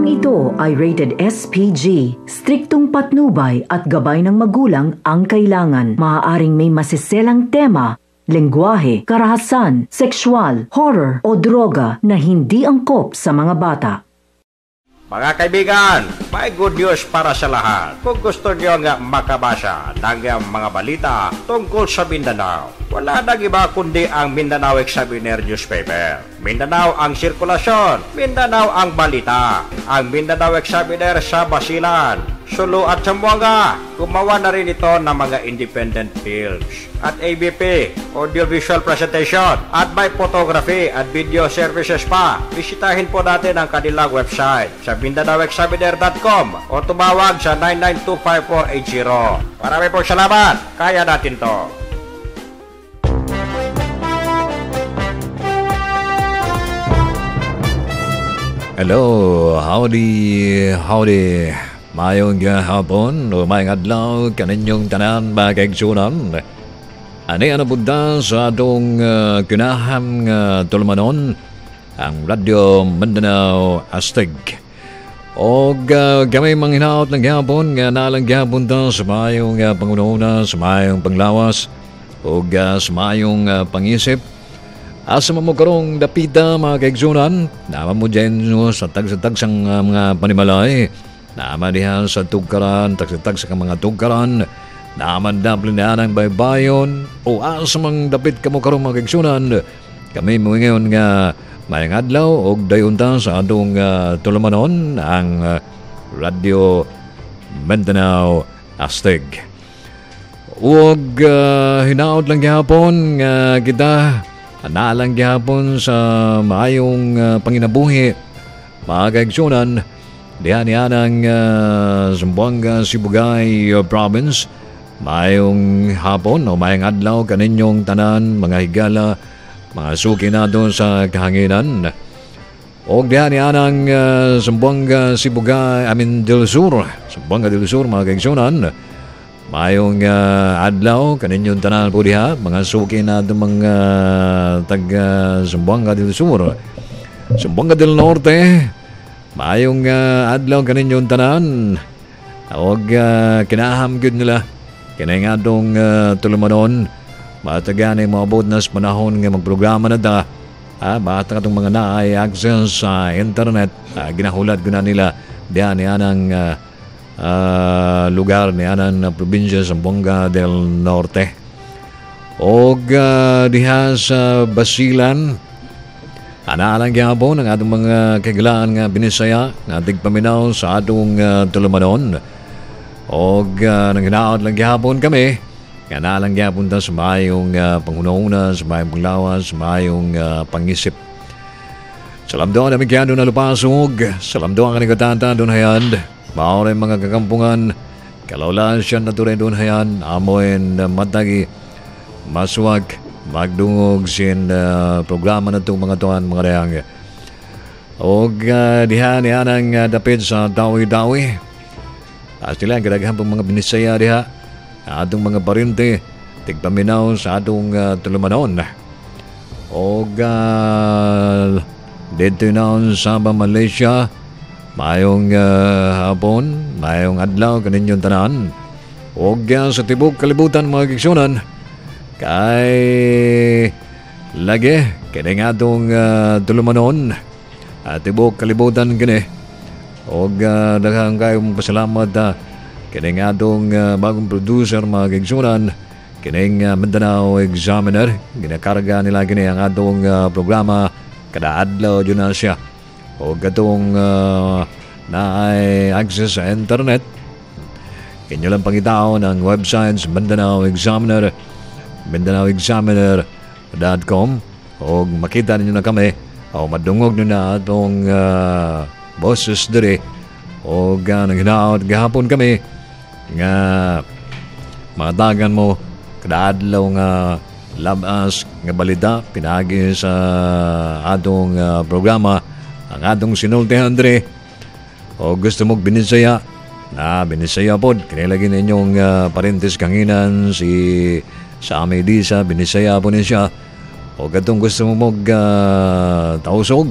Programang ito ay rated SPG. Striktong patnubay at gabay ng magulang ang kailangan. Maaaring may masiselang tema, lengguwahe, karahasan, sexual, horror o droga na hindi angkop sa mga bata. Mga kaibigan, may good news para sa lahat. Kung gusto nyo nga makabasa ng mga balita tungkol sa Mindanao, wala nang iba kundi ang Mindanao Examiner newspaper. Mindanao ang sirkulasyon, Mindanao ang balita. Ang Mindanao Examiner sa Basilan, Sulu at Zamboanga. Gumawa na rin ito ng mga independent films at ABP, audiovisual presentation, at may photography at video services pa. Bisitahin po natin ang kanilang website sa MindanaoExaminer.com o tumawag sa 9925480. Marami pong salamat. Kaya natin to. Hello, howdy. Mayong hapon o mayong adlaw kaninyong tanan mga kaigsunan. Ani ano punta sa atong kinahang tulumanon ang Radyo Mindanao Astig. O kami manghinaot ng hapon nga nalang hapon ta sa mayong pangununa, sa mayong panglawas o sa mayong pangisip. Asa mo karong dapita mga kaigsunan, naman mo dyan sa tag-tag sang mga panimalay. Naman diha sa tugkaran, tag-tag sa mga tugkaran, naman daplin na ng baybayon, o asa mang dapit ka mo karong mga kaigsunan. Kami mo ngayon nga mayang adlaw o dayunta sa atong tulumanon ang Radyo Mindanao Astig. Huwag hinaot lang gihapon nga kita nalang gihapon sa maayong panginabuhi mga kaigsunan. Diyan ang Zamboanga, Sibugay Province. Mayong hapon o mayang adlaw kaninyong tanan, mga higala, mga suki na doon sa kahanginan. O diyan ang Zamboanga, Sibugay, del Sur. Zamboanga del Sur, mga kaigsunan. Mayong adlaw kaninyong tanan po diha, mga suki na doon mga taga Zamboanga del Sur. Zamboanga del Norte, mayong adlaw kaninyong tanan. Huwag kinahamgod nila kinay nga itong tulumanon. Matagan ay maabot na sa panahon nga magprograma na da. Bata itong mga naay access sa internet. Ginahulat ko na nila diyan yan ang lugar ni anang probinsya sa Zamboanga del Norte. Og diha sa Basilan, anaalang gihapon ang atong mga kagalaan nga binisaya nga ating paminaw sa atong tulumanon. O nanghinaot lang gihapon kami nga anaalang gihapon ta sa mayong panghuna-una, sa mayong panglawas, sa mayong pangisip. Salamdo na migyado na lupasog, salamdo ang kanigotanta doon hayand, maoray mga kakampungan, kalaulan siya na turin doon hayand, amoyin matagi, maswag, magdungog sin programa na itong mga tuan mga reyang. O diha ang dapit sa dawi-dawi. Sila ang kadaghan pong mga binisaya diha. Atong mga parinti, tigpaminaw sa atong tulumanon. O dito na sa Malaysia, mayong hapon, mayong adlaw kaninyong tanan. O sa tibok kalibutan mga kiksunan, kay lagi kini nga itong tulumanon at tibok kalibutan kini. O daghang kayong pasalamat kini nga itong bagong producer mga kaigsunan, kini Mindanao Examiner. Ginakarga nila kini ang atong programa kada adlaw dyan na siya. O katong naay access sa internet, kinyo lang pangitao ng websites Mindanao Examiner, MindanaoExaminer.com. O makita ninyo na kami o madungog nyo na itong boses diri. O nanghinaot gahapon kami nga matagan mo kada adlaw nga labas nga balita pinagi sa atong programa ang atong sinultihan diri. O gusto mong binisaya na binisaya pod kinilagin ninyong parintis kanginan si sa Amedisa, binisaya po niya. O katong gusto mo tausog,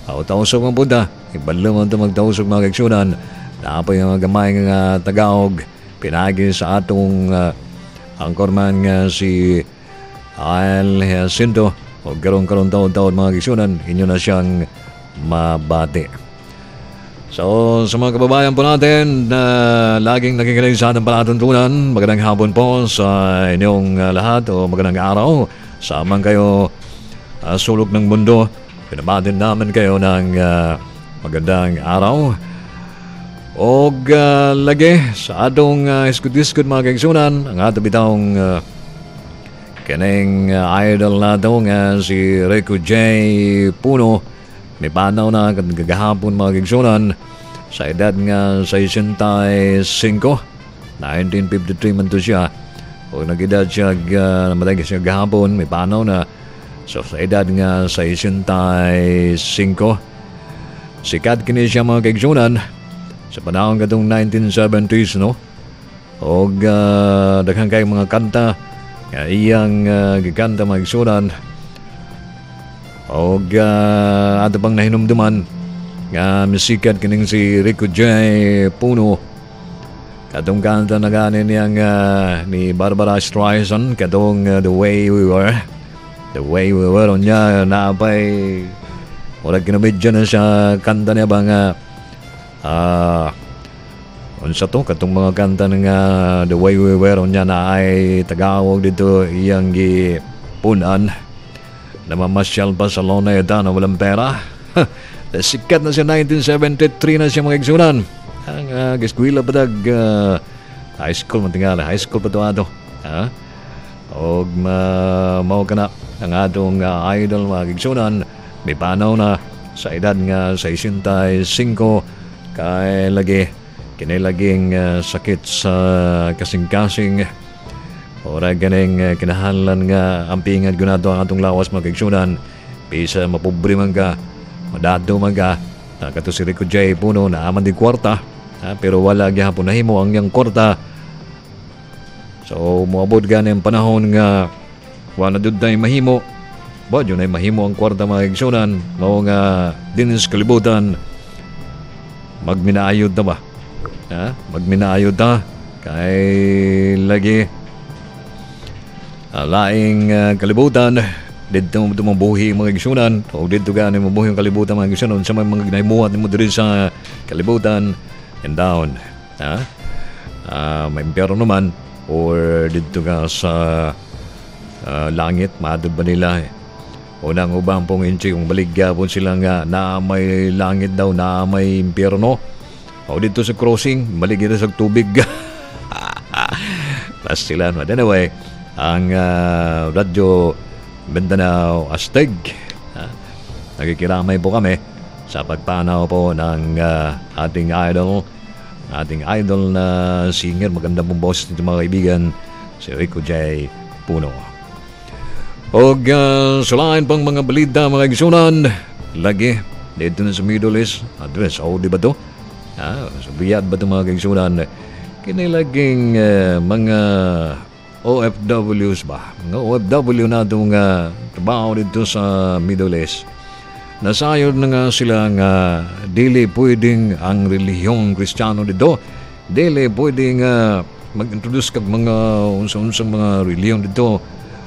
tausok ang punta. Ibalo man ito magtausok mga kaigsunan. Napay ang gamay nga Tagaog. Pinagi sa atong angkorman nga si Al Jacinto. O karon taon-taon mga kaigsunan, inyo na siyang mabati. So, sa mga kababayan po natin na laging nakikinig sa ating palatuntunan, magandang hapon po sa inyong lahat o magandang araw. Samang kayo sulok ng mundo, pinabatin namin kayo ng magandang araw. O lagi sa atong iskut-iskut mga kaigsunan, ang ato bitawng kaneng idol na ito nga si Rico J. Puno. Nipanaw na kagahapon mga kaigsunan sa edad nga 65. 1953 man to siya. O nag-edad siya, namatay siya gahapon, may panaw na. So sa edad nga 65. Sikat kini siya mga kaigsunan sa panahon katong 1970s, no? O daghang kay mga kanta nga iyang gikanta mga kaigsunan. O ato pang nahinumduman nga misikat kining si Rico J. Puno. Katong kanta na ganin niyang ni Barbara Streisand, katong The Way We Were. The Way We Were on niya naapay wala kinamidya na siya kanta niya ba nga unsa to katong mga kanta nga The Way We Were on niya na ay Tagawog dito iyang gipunan. Namamasyal pa sa Luneta na walang pera. Sikat na siya 1973 na siya mga kaigsunan. Ang giskwila pa high school matingala. High school pa ito ato. O mao ka na ang atong idol mga kaigsunan. May panaw na sa edad nga 65 kay lagi kinilaging sakit sa kasing-kasing. Ora ganing kinahanglan nga ampingan gunato ang atong lawas mga kaigsunan. Bisa mapobre man ka, madado man ka. Kato si Rico J. Puno na aman din kwarta. Pero wala gyapon nahimo ang yang kwarta. So moabot gani ang panahon nga wala dud tay mahimo. Ba yun ay mahimo ang kwarta mga kaigsunan. Mao nga dinis kalibutan. Magminaayod ta ba? Magminaayod ta kay lagi laing kalibutan dito mabuhi mga kaigsunan o dito gani mabuhi ang kalibutan mga kaigsunan sa mga ginaimuhat mo diri sa kalibutan and down may impyerno naman or dito ka sa langit maadod ba nila unang ubang pong inchi kung baligya po sila nga na may langit daw na may impyerno o dito sa crossing baligya sa tubig plus sila anyway ang Radyo Mindanao Astig. Nakikiramay po kami sa pagpanaw po ng ating idol na singer. Maganda pong boss nito mga kaibigan, si Rico J. Puno. O sulain pang mga balita mga kaigsunan, lagi dito na sa Middle East. Address, di ba to? Sa Riyadh ba ito mga kaigsunan? Kinilaging mga OFWs ba? Mga OFW na itong trabaho dito sa Middle East. Nasayod na nga sila nga dili pwedeng ang relihiyong Kristiyano dito. Dili pwedeng mag-introduce kag mga unsa-unsang mga relihiyon dito.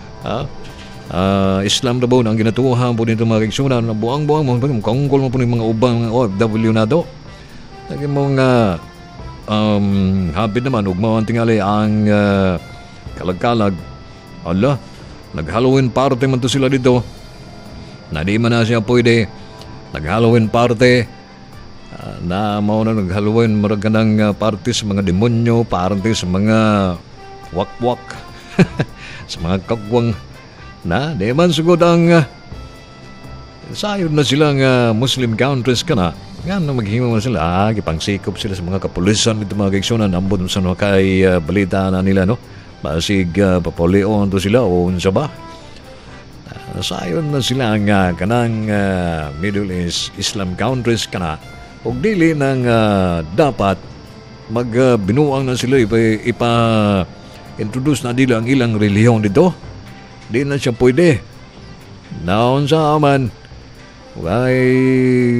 Islam na ba ang ginatuhan po dito mga kaigsunan. Buang-buang mo, kanggol mo po ng mga ubang mga OFW na ito. Lagi mo nga hapit naman, ugmaw ang tingali ang kalag-kalag. Ala, nag-Halloween party man to sila dito. Na di man na siya pwede. Nag-Halloween party. Na mao na nag-Halloween marag ng party sa mga demonyo, party sa mga wak-wak. Sa mga kagwang. Na, di man sugod ang sayod na silang Muslim countries ka na. Nga na maghimo na sila. Kipangsikop sila sa mga kapulisan dito mga kaigsunan. Ambot sa kay balita na nila, no? Basig papulion to sila o unsa ba? Sayon na sila nga kanang Middle East Islam countries kana og dili nang dapat magbinuang na sila ipa-introduce na dila ang ilang relihiyon dito. Di na siya pwede. Naon sa aman ay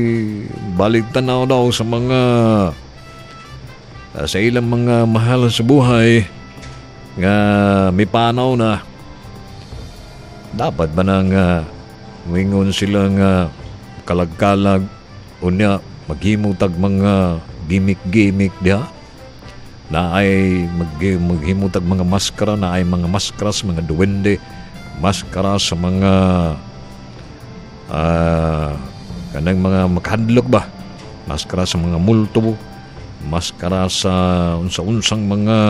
balik tanaw daw sa mga sa ilang mga mahal sa buhay nga may panaw na dapat ba nang wingon silang kalagkalag unya maghimutag mga gimmick diha na ay maghimutag mga maskara na ay mga maskara sa mga duwende, maskara sa mga kanang mga makahadlok ba, maskara sa mga multo, maskara sa unsa-unsang mga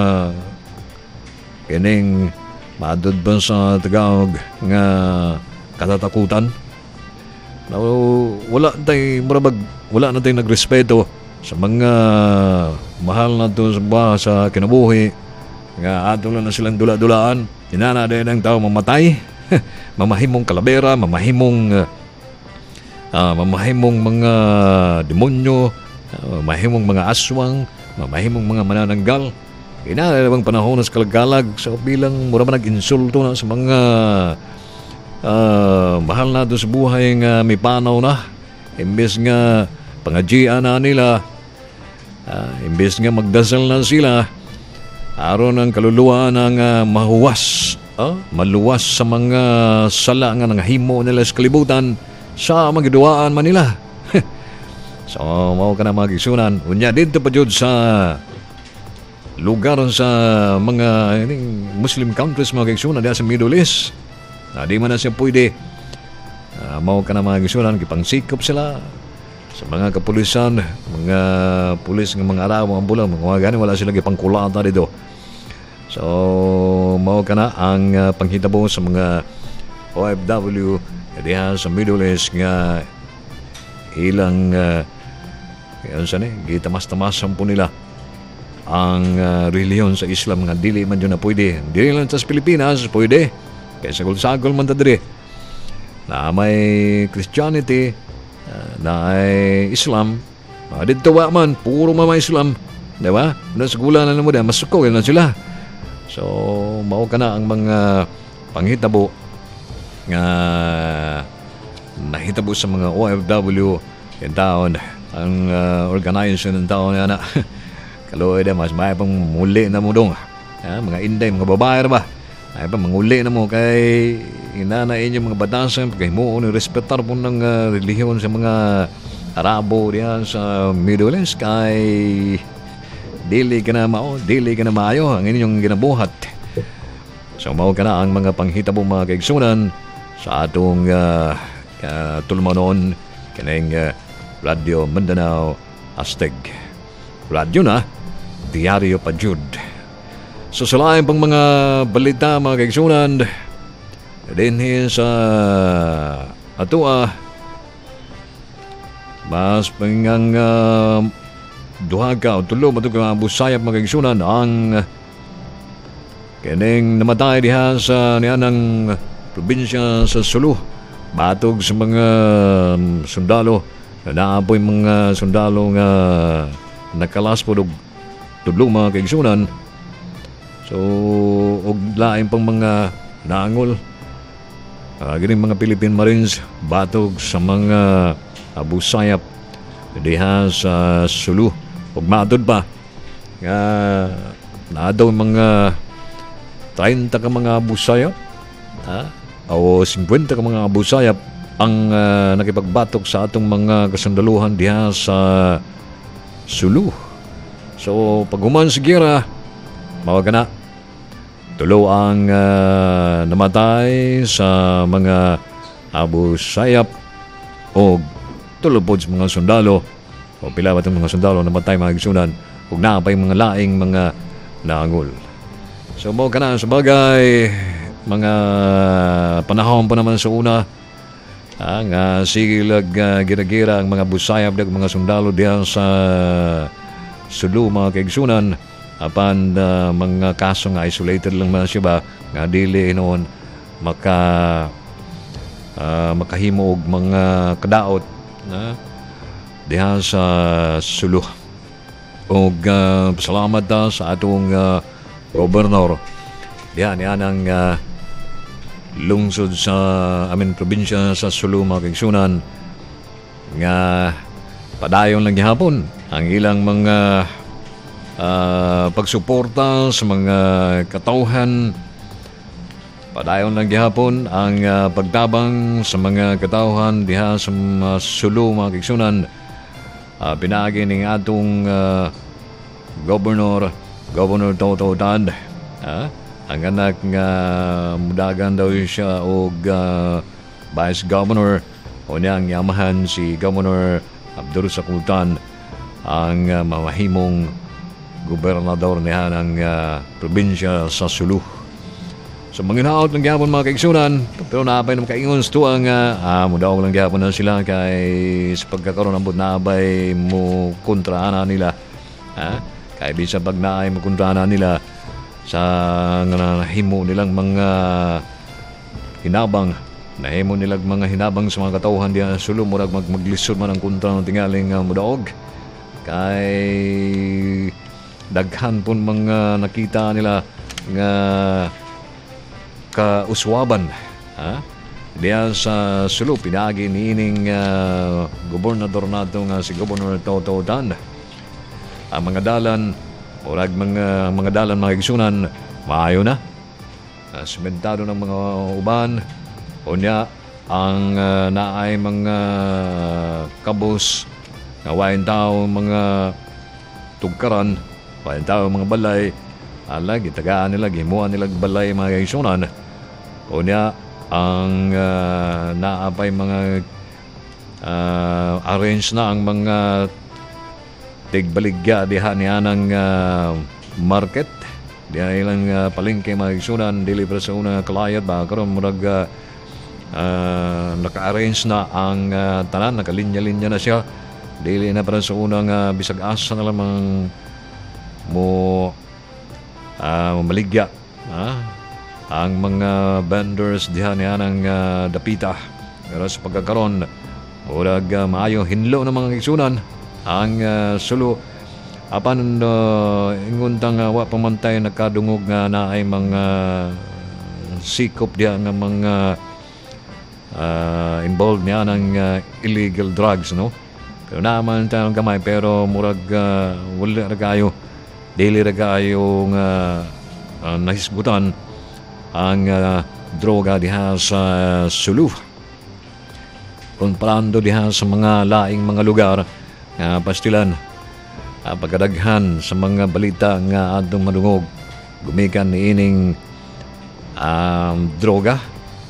kining maadod ba sa Tagalog nga katatakutan. Now, wala na tayo nagrespeto sa mga mahal na to sa kinabuhi nga ato lang na silang dula-dulaan. Inana din ang tao mamatay mamahimong kalabera, mamahimong mga demonyo, mamahimong mga aswang, mamahimong mga manananggal. Inalabang panahon sa kalagalag sa bilang mura man nag-insulto na sa mga mahal na doon sa buhay nga may panaw na. Imbes nga pangadjian na nila, imbes nga magdasal na sila, aron ang kaluluwa ng maluwas sa mga sala nga nangahimo nila sa kalibutan sa magiduaan man nila. So, mao ka na magisunan. Unya dito pa jud sa lugar sa mga Muslim countries mga kaigsunan diya sa Middle East. Di man na siya pwede. Mao ka na magisunan, kipangsikop sila sa mga kapulisan, mga pulis ng mga araw, mga bulang, mga gani, wala sila kipangkulata dito. So, mao ka na ang panghitabo sa mga OFW diya sa Middle East nga ilang gitamas-tamasan po nila ang reliyon sa Islam nga dili man yun na pwede. Dili lang sa Pilipinas pwede. Kaya sagol-sagol man ta diri na may Christianity, na ay Islam. Dito wa man, puro mga Islam. Diba? Sa gulan na mo dyan, masuko na sila. So, mao ka na ang mga panghitabo nga nahitabo sa mga OFW yung taon, ang organization ng taon na kaluoy na mas may pang muli na mo dong. Mga Inday, mga babae na ba? Ay pa, manguli na mo kay inanain yung mga batasan kay mo ni respetar po ng relihiyon sa mga Arabo diyan sa Middle East kay dili ka na maayo ang inyong ginabuhat. So mao ka na ang mga panghitabo mga kaigsunan sa atong tulmanon kining Radio Mindanao Astig Radio na Diaryo pa Jud. So sa lain pang mga balita mga kaigsunan dinhi sa atua mas pangang duha ka o tulo matug ka busayap mga kaigsunan ang kining namatay diha sa nianang probinsya sa Sulu batog sa mga sundalo na naapoy mga sundalo nga nakalas po tulo mga kaigsunan. So, og lain pang mga naangol. Ganing mga Philippine Marines batog sa mga Abu Sayyaf diha sa Sulu. Og maadod pa nga naadaw mga 30 ka mga Abu Sayyaf o 50 ka mga Abu Sayyaf ang nakipagbatok sa atong mga kasundaluhan diha sa Sulu. So, pag human sa gira, mawag na tulo ang namatay sa mga Abu Sayyaf o tulo po sa mga sundalo o pila ba itong mga sundalo namatay mga igsunan o napay mga laing mga naangol. So mawag ka na sa bagay mga panahon pa naman sa una nga sigilag gira-gira ang mga Abu Sayyaf dag mga sundalo diyan sa Sulu mga kaigsunan apan mga kaso nga isolated lang man siya ba nga dili noon makahimo og mga kadaot diha sa Sulu. Og salamat sa atong gobernador diha niya ng lungsod sa probinsya sa Sulu mga kaigsunan nga padayon lang gihapon ang ilang mga pagsuporta sa mga katauhan. Padayon lang gihapon ang pagtabang sa mga katauhan diha sa Sulu, mga kaigsunan. Pinaagi ning atong Governor Toto Tad, ang anak nga mudagan daw siya og Vice Governor o niyang yamahan si Governor Abdul Sakultan ang mamahimong gobernador niya ng probinsya sa Sulu. So manginaot ng gihapon, mga kaigsunan, pero naapay ng kaingon sa tuang mudaog lang gihapon na sila kay sa pagkakaroon ng nabay mo kontrana nila. Kaya di sa pagnaay mo kontrana nila sa nahimo nilang mga hinabang, nahimo nilang mga hinabang sa mga katauhan diya Sulu, murag maglisod man ang kontra ng tingaling mudaog. Kay daghan pun mga nakita nila nga kauswaban diya sa Sulu. Pinagi niining gobernador nato nga si Governor Toto Tan. Ang mga dalan murag mga dalan, mga igsunan, maayo na, sementado ng mga uban o niya ang naay mga kabos nga wain tao mga tugkaran, wain tao mga balay, gitagaan nila, gimuan nila balay, mga igsunan. O niya ang naapay mga arrange na ang mga tigbaligya diha niya ng market diha ilang palengke, mga igsunan, dili para sa una kalayat ba karon murag naka-arrange na ang tanan, nakalinya-linya na siya, dili na para sa unang bisag asa na lamang mo maligya ang mga vendors diha niya ng dapita. Pero sa pagkakaroon murag maayo hinlo ng mga igsunan ang Sulu. Apan inguntang wa pamantay nakadungog nga naay mga sikop diya nga mga involved niya ng illegal drugs, no? Pero naman tayong gamay, pero murag wala ra kayo, dili ra kayo nga nahisgutan ang droga diha sa Sulu. Kung palando diha sa mga laing mga lugar pastilan, pagkadaghan sa mga balita nga adtong madungog gumikan niining droga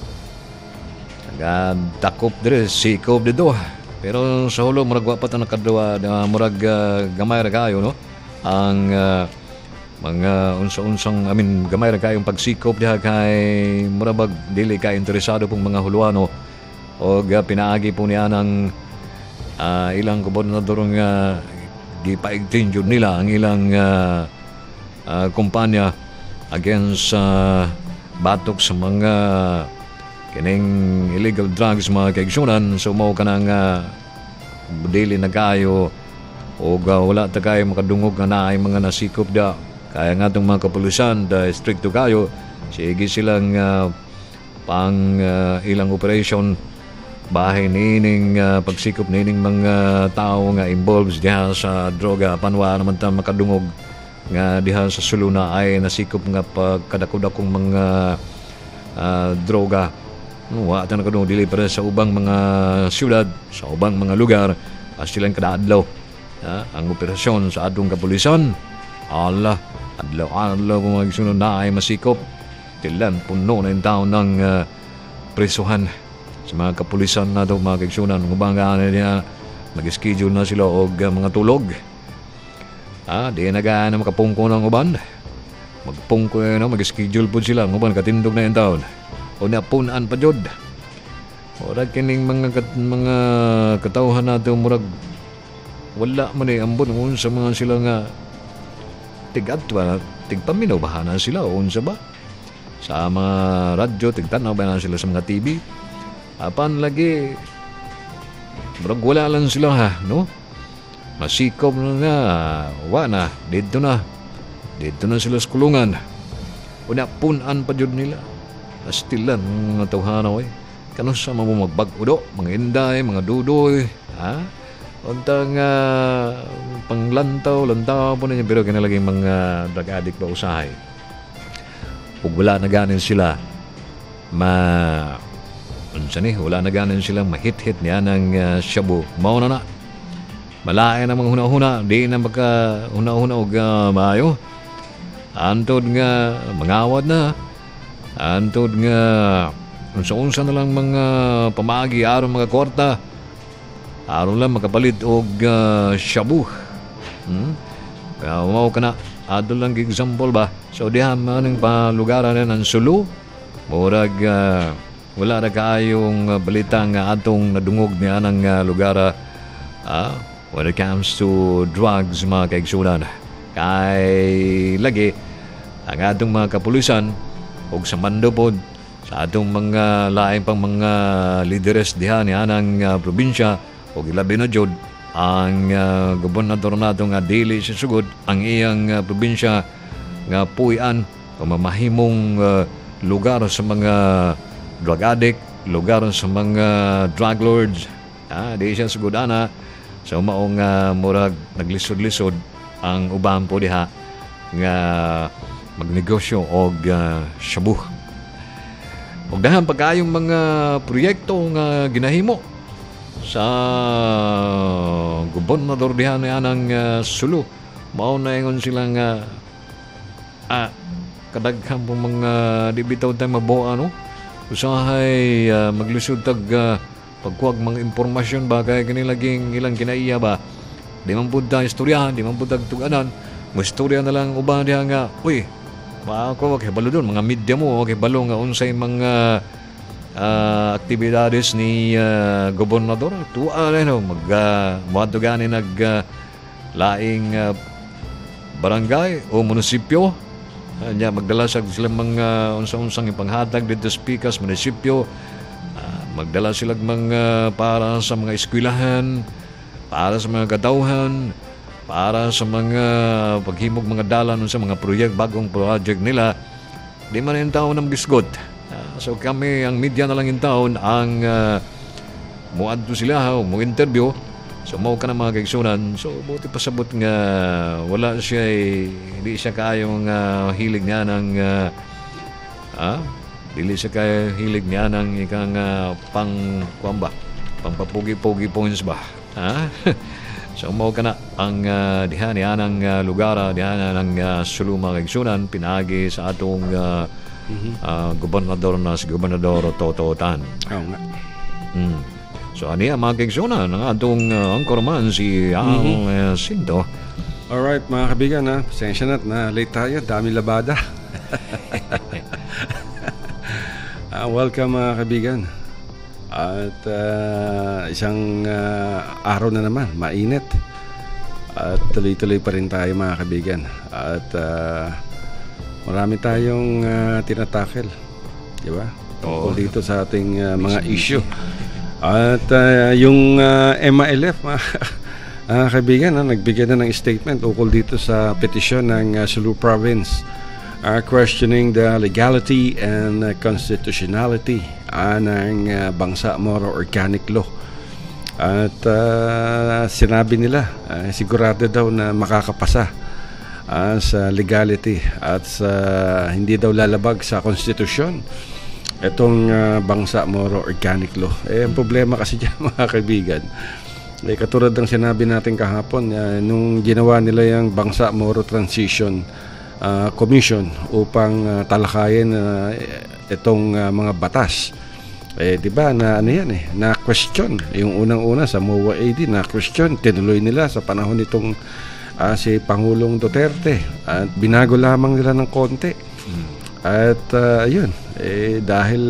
takop dire sikop dito. Pero sa hulo murag wa pa ta nakadua, murag gamay ra kayo, no, ang mga unsa-unsang gamay ra kayong pagsikop diha kay murag dili ka interesado pong mga huluano o pinaagi po niya ng ilang gobernador nga gipaigtin jud nila ang ilang kumpanya against batok sa mga kining illegal drugs, mga kaigsunan. So mao kanang dili na kayo o wala ta kayo makadungog nga naay mga nasikop da, kaya nga itong mga kapulisan da stricto kayo, sige silang pang ilang operation bahay nining pagsikop nining mga tao nga involved diha sa droga. Panwa naman ta makadungog nga diha sa Sulu na ay nasikop nga pagkadako-dakong mga droga. Wa ta nakadungog dili para sa ubang mga siyudad, sa ubang mga lugar silang kadaadlaw. Ang operasyon sa atong kapulisan, adlaw kung magsunod na ay masikop, tilan puno na yung taon ng presuhan sa mga kapulisan na ito, mga kaigsunan. Ngubanga na niya, nag-schedule na sila og mga tulog. Di nagaan na makapungko ng uban. Magpungko na, mag-schedule po sila. Nguban, katindog na yung taon. O napunan pa jod. Murag kining mga katauhan natin, murag wala man ambon unsa mga sila nga tigadwa, tigpaminaw na sila o unsa ba? Sa mga radyo, tigtanaw ba na sila sa mga TV? Apan lagi murag wala lang sila, no? Masikop na nga, na dito na sila sa kulungan. Una punan pa jud nila. Astilan mga tawhanaw kanus sa mga magbag-udo, mga inday, mga dudoy, untang panglantaw po ninyo, pero kinalagay mga drug addict ba usahay. Kung wala na ganin sila, wala na ganin sila mahit-hit niya ng shabu. Mauna na. Malaay na mga huna-huna, di na maka huna-huna o maayo. Antod nga, mangawad na. Antod nga, unsa-unsa na lang mga pamagi, aron mga kwarta. Aron lang makapalit o shabu. Kaya umaw ka na. Ado lang example ba? So dihan maning palugaran na ng Sulu. Murag wala na kaayong balita nga atong nadungog niya ng lugar when it comes to drugs, mga kaigsunan. Kay lagi ang atong mga kapulisan o sa mando po sa atong mga laing pang mga lideres diha niya ng probinsya o ilabi na jud ang gobernador nato nga dili siya sugod ang iyang probinsya nga puy-an o mamahimong lugar sa mga drug addict, lugar sa mga drug lords. Di siya sugod ana. So maong murag naglisod-lisod ang uban po diha nga magnegosyo og shabu. Og dahan pagkayong mga proyekto nga ginahimo sa gobernador diha ng Sulu. Mao na ingon sila nga kadaghan po mga di bitaw tayo mabuo usahay maglusod tag pagkuwag mga impormasyon ba kaya kanilaging ilang kinaiya ba di man po tayo istoryahan, di man po tayo tuganan mo istorya na lang uban diha nga uy ako okay balo doon mga media mo okay balo nga unsay mga aktibidades ni gobernador tuwa magmatuganin laing barangay o munisipyo magdala sila mga unsang ipanghatag dito sa Pikas munisipyo magdala sila mga para sa mga eskwelahan para sa mga katawhan para sa mga paghimog mga dalan sa mga bagong project nila di man yung taon ng bisgot. So kami, ang media na lang yung taon, ang muadto sila, mo interview. So mau ka na mga kaigsunan. So buti pasabot nga wala siya, hindi siya kayong hilig niya ng dili siya kaya hilig niya ng ikang pampapugi-pugi points ba. So mau ka na ang diha niya ng lugar, diha ng Sulu mga kaigsunan, pinagi sa atong gobernador na si Gobernador Toto Tan. Oo nga. So aniya mga kaigsunan ang atong anchorman si Al Sinto. Alright mga kabigan, pasensya na late tayo, dami labada. Welcome mga kabigan. At isang araw na naman, mainit. At tuloy-tuloy pa rin tayo mga kabigan. At marami tayong tinatakel, di ba? Tungkol dito sa ating mga issue. At yung MILF, kaibigan, nagbigay na ng statement ukol dito sa petisyon ng Sulu Province questioning the legality and constitutionality ng Bangsa Moro Organic Law. At sinabi nila, sigurado daw na makakapasa sa legality at sa hindi daw lalabag sa konstitusyon itong Bangsa Moro Organic Law. Ang problema kasi dyan mga kaibigan, katulad ng sinabi natin kahapon, nung ginawa nila yung Bangsa Moro Transition Commission upang talakayin itong mga batas, di ba na na question yung unang-una sa MOA AD, na question, tinuloy nila sa panahon nitong si Pangulong Duterte at binago lamang nila ng konti. At yun, dahil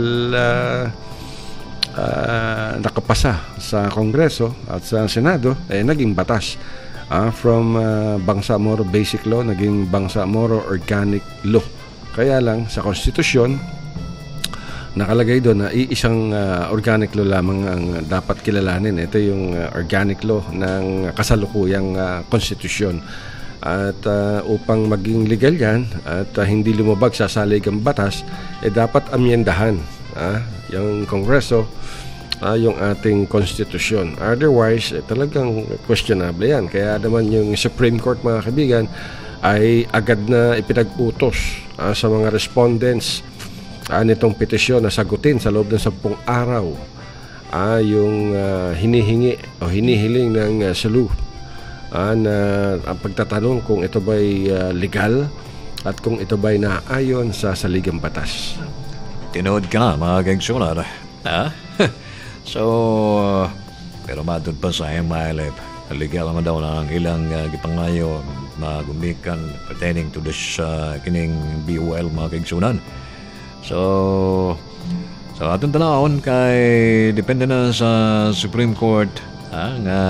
nakapasa sa Kongreso at sa Senado, naging batas. From Bangsa Moro Basic Law, naging Bangsa Moro Organic Law. Kaya lang, sa konstitusyon, nakalagay doon na iisang organic law lamang ang dapat kilalanin. Ito yung organic law ng kasalukuyang konstitusyon. At upang maging legal yan at hindi lumabag sa saligang batas, dapat amyendahan yung Kongreso yung ating konstitusyon. Otherwise, talagang questionable yan. Kaya naman yung Supreme Court, mga kaibigan, ay agad na ipinag-utos sa mga respondents nitong petisyon na sagutin sa loob ng 10 araw yung hinihingi o hinihiling ng SLU na ang pagtatanong kung ito ba'y legal at kung ito ba'y naayon sa saligang batas. Tinood ka na, mga kaigsunan. Ha? So, pero matod pa sa MILF, legal naman daw na ang ilang gipangayo na gumikan pertaining to this kining BUL, mga kaigsunan. So atong tanawon kay depende na sa Supreme Court nga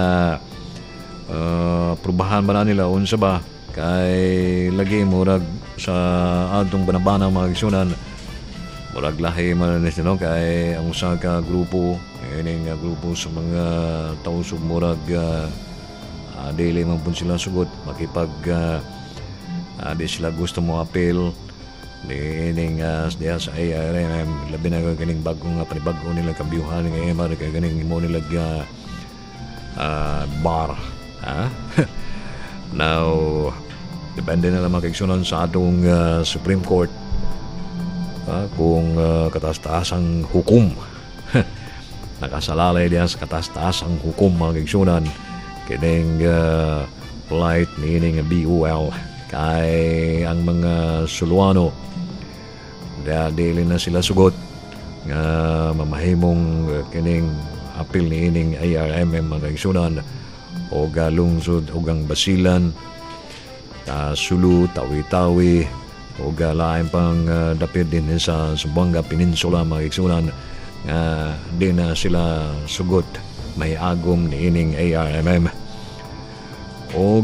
prubahan ba na nila unsa ba kay lagi murag sa atong banabanang mga kaigsunan, murag lahi man ni sino kay ang usa ka grupo ining grupo sa mga tausog murag dili man pud sila sugot makipag di sila gusto mo appeal ining diha sa ARMM labi na ganing bagong panibag-o nila kambyuhan ng AMR kay ganing mo nila bar. Now depende na lang makigsunan sa atong Supreme Court kung kataas-taasang hukom nakasalalay diyan sa kataas-taasang hukom mga kaigsunan kining plight niining BUL kay ang mga Suluano dili na sila sugot nga mamahimong kining apil niining ARMM mga kaigsunan o galungsod o gang basilan Sulu, Tawi-Tawi o lain pang dapit din sa Zamboanga Peninsula mga kaigsunan di na sila sugot may agom ni ining ARMM o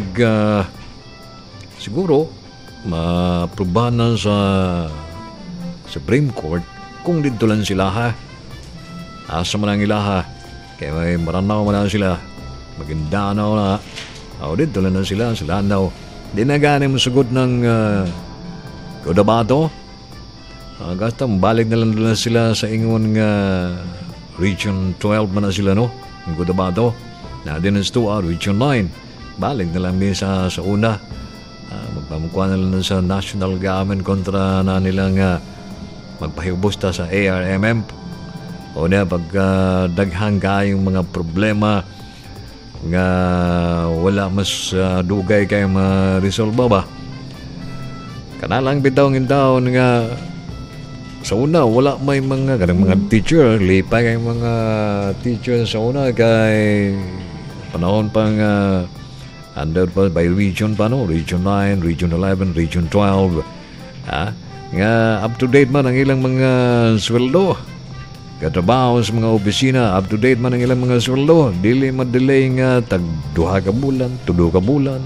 siguro maprubahan sa Supreme Court kung dito lang sila asa man ang ilaha kaya may maranaw man sila magindanaw na o dito lang na sila daw di na gani masugot ng Cotabato gasta balik na lang sila sa ingon nga Region 12 man na sila no ang Cotabato na din ang Region 9 balik na lang din sa una magpamukuha na lang sa national government kontra na nilang magpahiubusta sa ARMM o na pag daghang kayong mga problema nga wala mas dugay kayo ma-resolve ba kanalang bitawang taon nga sa una wala may mga ganang mga teacher lipay kay mga teacher sa una kay panahon pang under pa by region pa no Region 9, Region 11, Region 12 nga up to date man ang ilang mga sweldo katrabaho sa mga opisina up to date man ang ilang mga sweldo dili ma-delay nga tag 2 ka bulan 2 ka bulan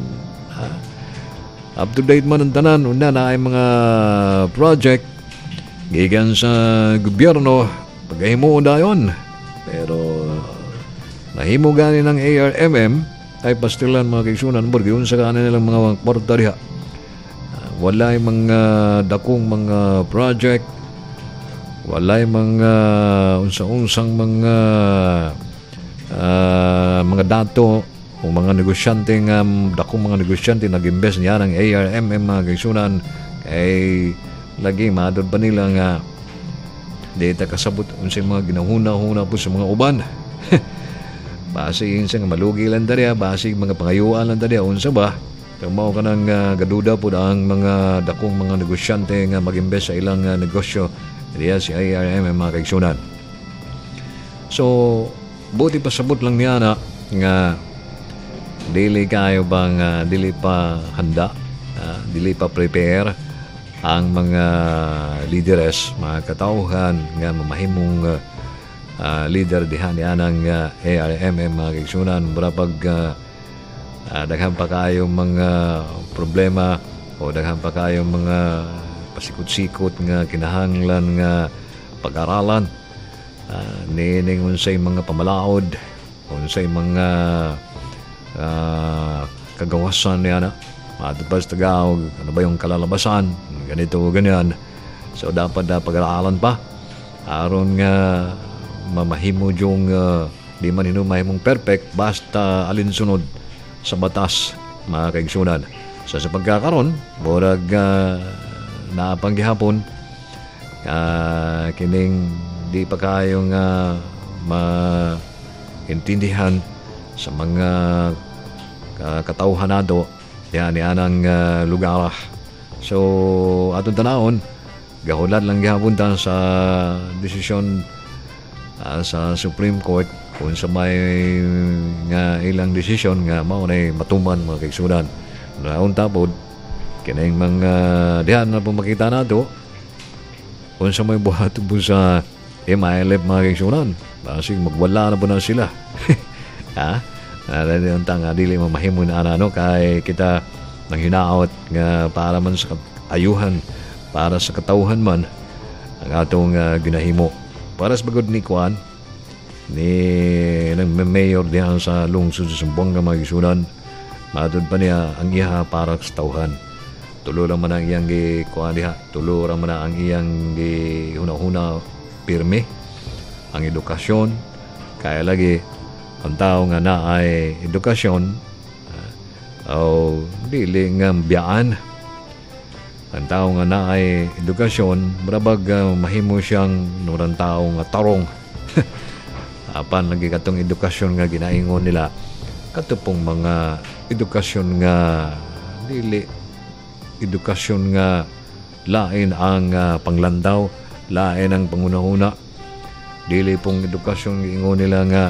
up to date man ang tanan una na ay mga project gikan sa gobyerno pagahimo dayon pero nahimo gani ng ARMM ay pastilan mga kaigsunan burgiyon sa kanan nilang mga kwarta diha walay mga dakong mga project walay mga unsa-unsang mga dato o mga negosyante nga dakong mga negosyante nag-invest niya ng ARMM mga kaigsunan kay lagi madod pa nila nga data kasabot unsay mga ginahuna-huna po sa mga uban basig sa malugi lang dariya basig mga pangayuan lang dariya unsa ba mao ka nang gaduda po ang mga dakong mga negosyante nga mag-invest sa ilang negosyo diya si ARMM mga kaigsunan so buti pasabot lang niya na nga dili kayo bang dili pa handa dili pa prepare ang mga leaders mga katauhan nga mamahimong leader diha niya ng ARMM mga kaigsunan para pag daghan pa kayo mga problema o daghan pa kayo mga pasikot-sikot nga kinahanglan nga pag-aralan nining unsay mga pamalaod unsay mga kagawasan niya na matubas tagaw ano ba yung kalalabasan ganito ganyan so dapat pag-aralan pa aron nga mamahimo yung di man mahimong perfect basta alinsunod sa batas mga kaigsunan. Sa pagkakaroon, murag naapanggihapon kining di pa kayong maintindihan sa mga katawhanado yan anang lugar. So atong tanawon gahulat lang gihapunta sa desisyon sa Supreme Court kung sa may nga ilang desisyon nga mao na matuman mga kaigsunan. Naon tapod kining mga dihan na pumakita nato kung sa may buhat po sa MILF mga kaigsunan. Basig magwala na po na sila. Ha? Ang tanga dili mamahimo na ano kay kita nang hinaot nga para man sa ayuhan para sa katawhan man ang atong ginahimo. Para sa bagod ni Kwan ni nang mayor diyan sa lungsod sa Zamboanga mga kaigsunan, matod pa niya ang iha para sa tawhan. Tulo lang man ang iyang kuan diha, tulo ra man ang iyang huna-huna pirmi ang edukasyon kaya lagi ang tao nga na ay edukasyon o dili nga biyaan. Ang tao nga na ay edukasyon marabag mahimo siyang nurang tao nga tarong. Apan lagi katong edukasyon nga ginaingon nila katupong mga edukasyon nga dili edukasyon nga lain ang panglandaw, lain ang pangunahuna. Dili pong edukasyon ingon nila nga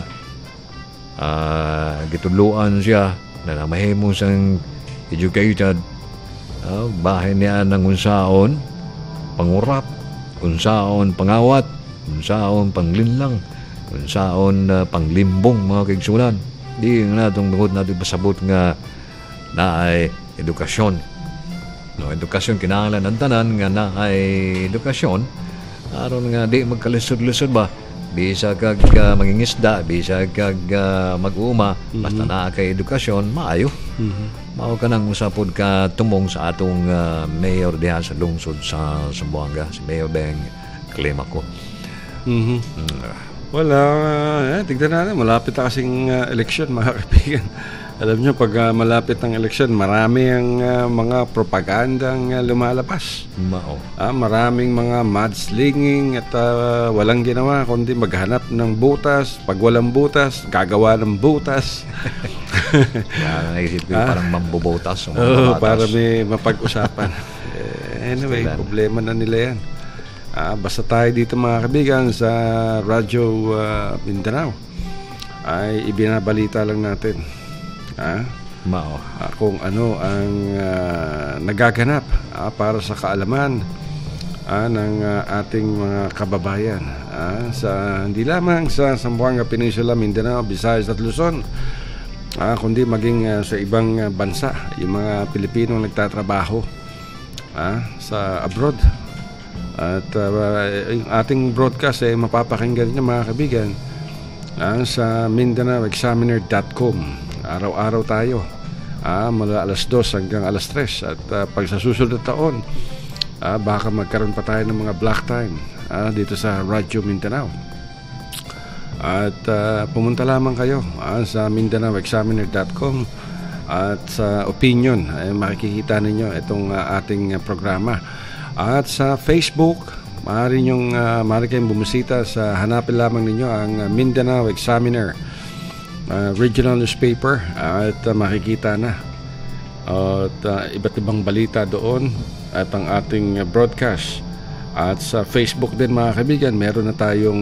gituluan siya na mahimo siyang educated. Bahay niya ng unsaon pangurap, unsaon pangawat, unsaon panglinlang, unsaon panglimbong mga kaigsunan. Di nga natong bukod natin pasabot nga na ay edukasyon. No, edukasyon kinahanglan ang tanan nga na ay edukasyon aron nga di magkalisod-lisod ba bisa kag mangingisda, bisa kag mag-uuma, basta naa kay edukasyon maayo. Mao kanang usapod ka tumong sa atong mayor diha sa lungsod sa Zamboanga, si Mayor Beng Climaco. Wala, tignan natin, malapit na kasing eleksyon mga kaibigan. Alam nyo, pag malapit ng eleksyon, marami ang mga propagandang lumalabas. Maraming mga mudslinging at walang ginawa kundi maghanap ng butas. Pag walang butas, gagawa ng butas. Naisip ko parang mambubutas. Para may mapag-usapan. Anyway, problema na nila yan. Basta tayo dito mga kaibigan sa Radyo Mindanao ay ibinabalita lang natin kung ano ang nagaganap para sa kaalaman ng ating mga kababayan sa hindi lamang sa Zamboanga Peninsula, Mindanao, Visayas at Luzon kundi maging sa ibang bansa, yung mga Pilipinong nagtatrabaho sa abroad. At yung ating broadcast ay mapapakinggan niyo mga kaibigan sa MindanaoExaminer.com. Araw-araw tayo mula alas 2 hanggang alas 3. At pag sa susunod na taon baka magkaroon pa tayo ng mga black time dito sa Radyo Mindanao. At pumunta lamang kayo sa MindanaoExaminer.com at sa Opinion ay makikita ninyo itong ating programa. At sa Facebook, maaari kayong bumisita sa hanapin lamang ninyo ang Mindanao Examiner regional newspaper at makikita na at iba't ibang balita doon at ang ating broadcast. At sa Facebook din mga kaibigan, meron na tayong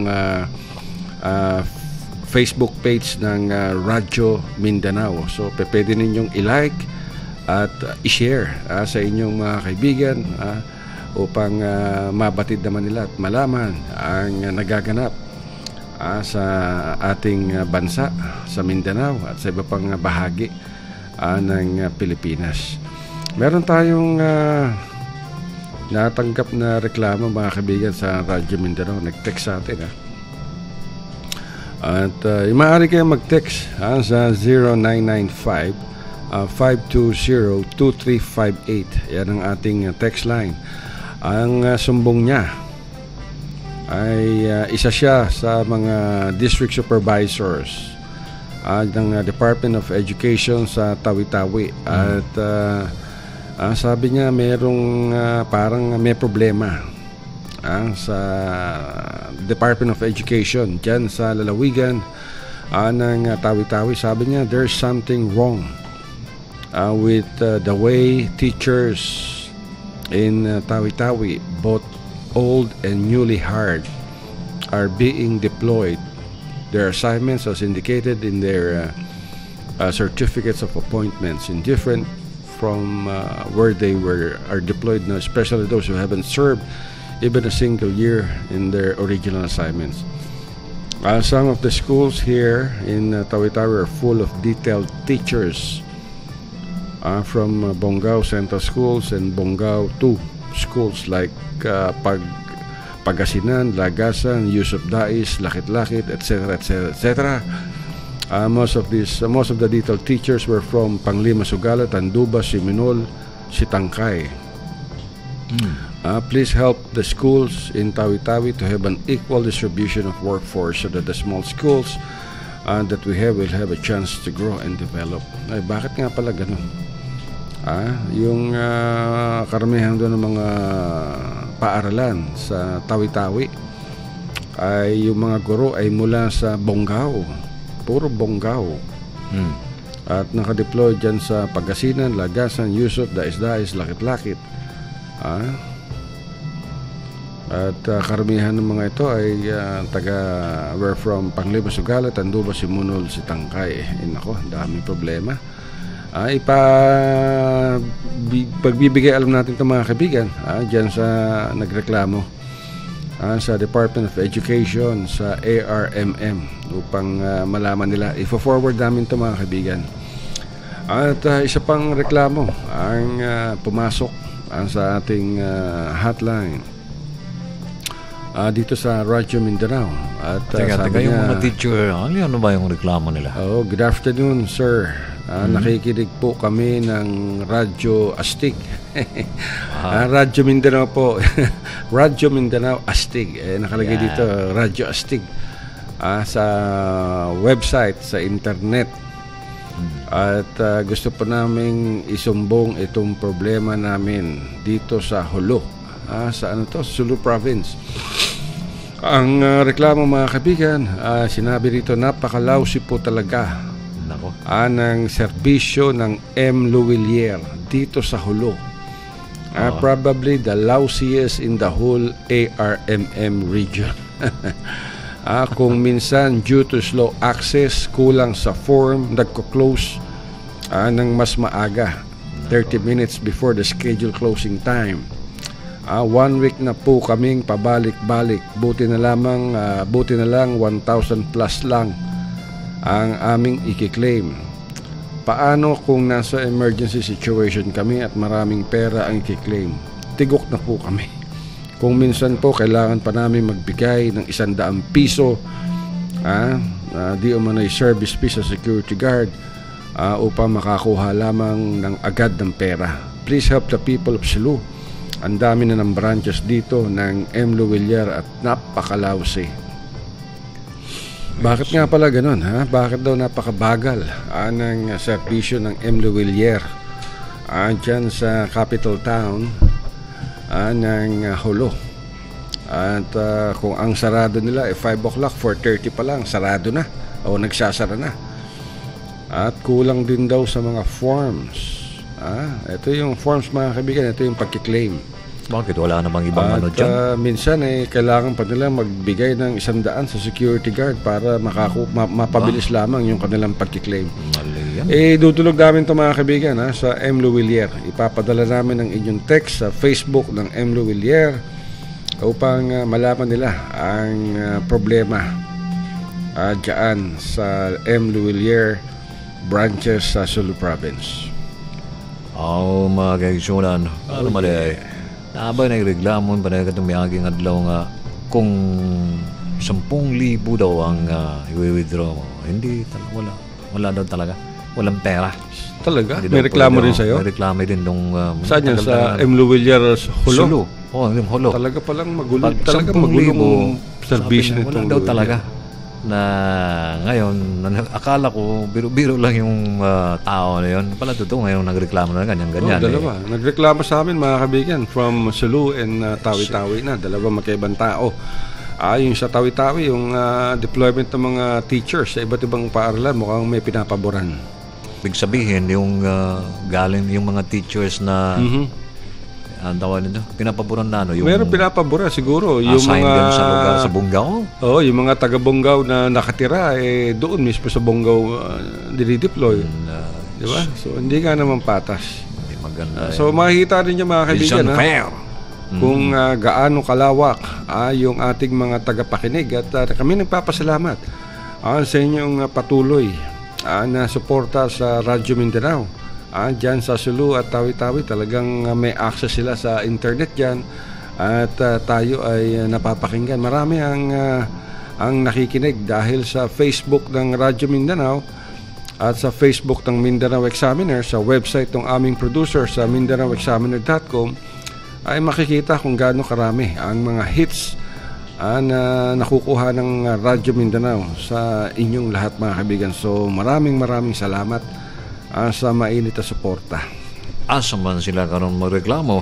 Facebook page ng Radyo Mindanao. So pwede ninyong i-like at i-share sa inyong mga kaibigan upang mabatid naman nila at malaman ang nagaganap sa ating bansa, sa Mindanao at sa iba pang bahagi ng Pilipinas. Meron tayong natanggap na reklamo mga kaibigan sa Radyo Mindanao. Nag-text sa atin at maaari kayo mag-text sa 0995-520-2358. Yan ang ating text line. Ang sumbong niya ay isa siya sa mga district supervisors ng Department of Education sa Tawi-Tawi. At sabi niya merong parang may problema sa Department of Education dyan sa lalawigan ng Tawi-Tawi. Sabi niya there's something wrong with the way teachers in Tawi-Tawi, both old and newly hired, are being deployed. Their assignments as indicated in their certificates of appointments in different from where they are deployed now, especially those who haven't served even a single year in their original assignments. Some of the schools here in Tawi-Tawi are full of detailed teachers from Bongao Central Schools and Bongao 2 schools like Pagasinan, Lagasan, Yusuf Dais, Lakit-Lakit, etc., etc., etc. Most of the detailed teachers were from Panglima Sugala, Tanduba, Siminol, Sitangkay. Please help the schools in Tawi-Tawi to have an equal distribution of workforce so that the small schools that we have will have a chance to grow and develop. Ay, bakit nga pala ganun? Yung karamihan doon ng mga paaralan sa Tawi-Tawi ay yung mga guro ay mula sa Bongao, puro Bongao. At nakadeploy dyan sa Pagasinan, Lagasan, Yusuf, Dais-Dais, Lakit-Lakit. At karamihan ng mga ito ay we're from Panglima Sugala, Tanduba, Simunol, Sitangkay. Nako, daming problema. Pagbibigay alam natin ito mga kaibigan dyan sa nagreklamo sa Department of Education, sa ARMM, upang malaman nila. Ifo-forward namin ito mga kaibigan. At isa pang reklamo ang pumasok sa ating hotline dito sa Radyo Mindanao. At Teka, yung mga teacher, ano ba yung reklamo nila? Good afternoon, sir. Nakikinig po kami ng Radyo Astig. Radyo Mindanao po. Radyo Mindanao Astig. Nakalagay dito, Radyo Astig. Sa website, sa internet. At gusto po naming isumbong itong problema namin dito sa Hulo. Sa Sulu Province. Ang reklamo mga kaibigan, sinabi rito, napaka-lousy po talaga ng serbisyo ng M. Luwilier dito sa Hulo. Probably the lousiest in the whole ARMM region. Kung minsan due to slow access, kulang sa form, nagko-close ng mas maaga, 30 minutes before the scheduled closing time. 1 week na po kaming pabalik-balik. Buti na lang 1,000 plus lang ang aming i-claim. Paano kung nasa emergency situation kami at maraming pera ang i-claim? Tigok na po kami. Kung minsan po kailangan pa namin magbigay ng 100 piso, di umanay service fee sa security guard upang makakuha lamang ng agad ng pera. Please help the people of Sulu. Ang dami na ng branches dito ng M. Luwilier at napaka-lousy. Bakit nga pala ganun? Bakit daw napakabagal ng serbisyo ng M. Luwilier dyan sa capital town ng Hulo? At kung ang sarado nila 5 o'clock, 4:30 pa lang, sarado na o nagsasara na. At kulang din daw sa mga forms. Ito yung forms mga kaibigan, ito yung pagkiklaim. Bakit? Wala namang ibang ano dyan? Minsan kailangan pa nila magbigay ng 100 sa security guard para mapabilis lamang yung kanilang pagkiklaim. Dudulog namin ito mga kaibigan sa M. Luwilier. Ipapadala namin ang inyong text sa Facebook ng M. Luwilier upang malaman nila ang problema dyan sa M. Luwilier branches sa Sulu Province. Mga kaigsunan, ano mali ay nabay na ireglamon pa na katong miyaging adlaw nga kung 10,000 daw ang i-withdraw mo. Hindi, wala daw talaga. Walang pera. Talaga? May reklamo rin sa'yo? May reklamo din nung... saan yan? Sa M. Luwilier Hulo? Sulu. yung hulo. Talaga palang magulo. Pag Talaga 10,000, magulong serbisyo sabi niya, wala nitong daw luya. talaga. Na ngayon, akala ko, biro-biro lang yung tao na yun. Pala totoo, ngayon nagreklamo na ganyan-ganyan. Dalawa. Nagreklamo sa amin mga kaibigan from Sulu and Tawi-Tawi na. Dalawa magkaibang tao. Yung sa Tawi-Tawi, yung deployment ng mga teachers sa iba't ibang paaralan, mukhang may pinapaboran. Ibig sabihin, yung galing yung mga teachers na ang tawag nito, pinapaboran na ano? Yung Meron pinapabura siguro. Yung assign mga, din sa lugar sa Bungaw? yung mga taga-Bungaw na nakatira, doon mismo sa Bungaw dinideploy. Di ba? So, hindi nga naman patas. Hindi maganda. So, makikita rin niyo mga It's kaibigan, unfair. kung gaano kalawak yung ating mga tagapakinig. At kami nagpapasalamat sa inyong patuloy na suporta sa Radyo Mindanao. Dyan sa Sulu at Tawi-Tawi, talagang may access sila sa internet dyan. At tayo ay napapakinggan. Marami ang nakikinig dahil sa Facebook ng Radyo Mindanao at sa Facebook ng Mindanao Examiner, sa website ng aming producer sa MindanaoExaminer.com, ay makikita kung gaano karami ang mga hits na nakukuha ng Radyo Mindanao sa inyong lahat mga kaibigan. So maraming salamat sa mainit na suporta. Asa man sila karon magreklamo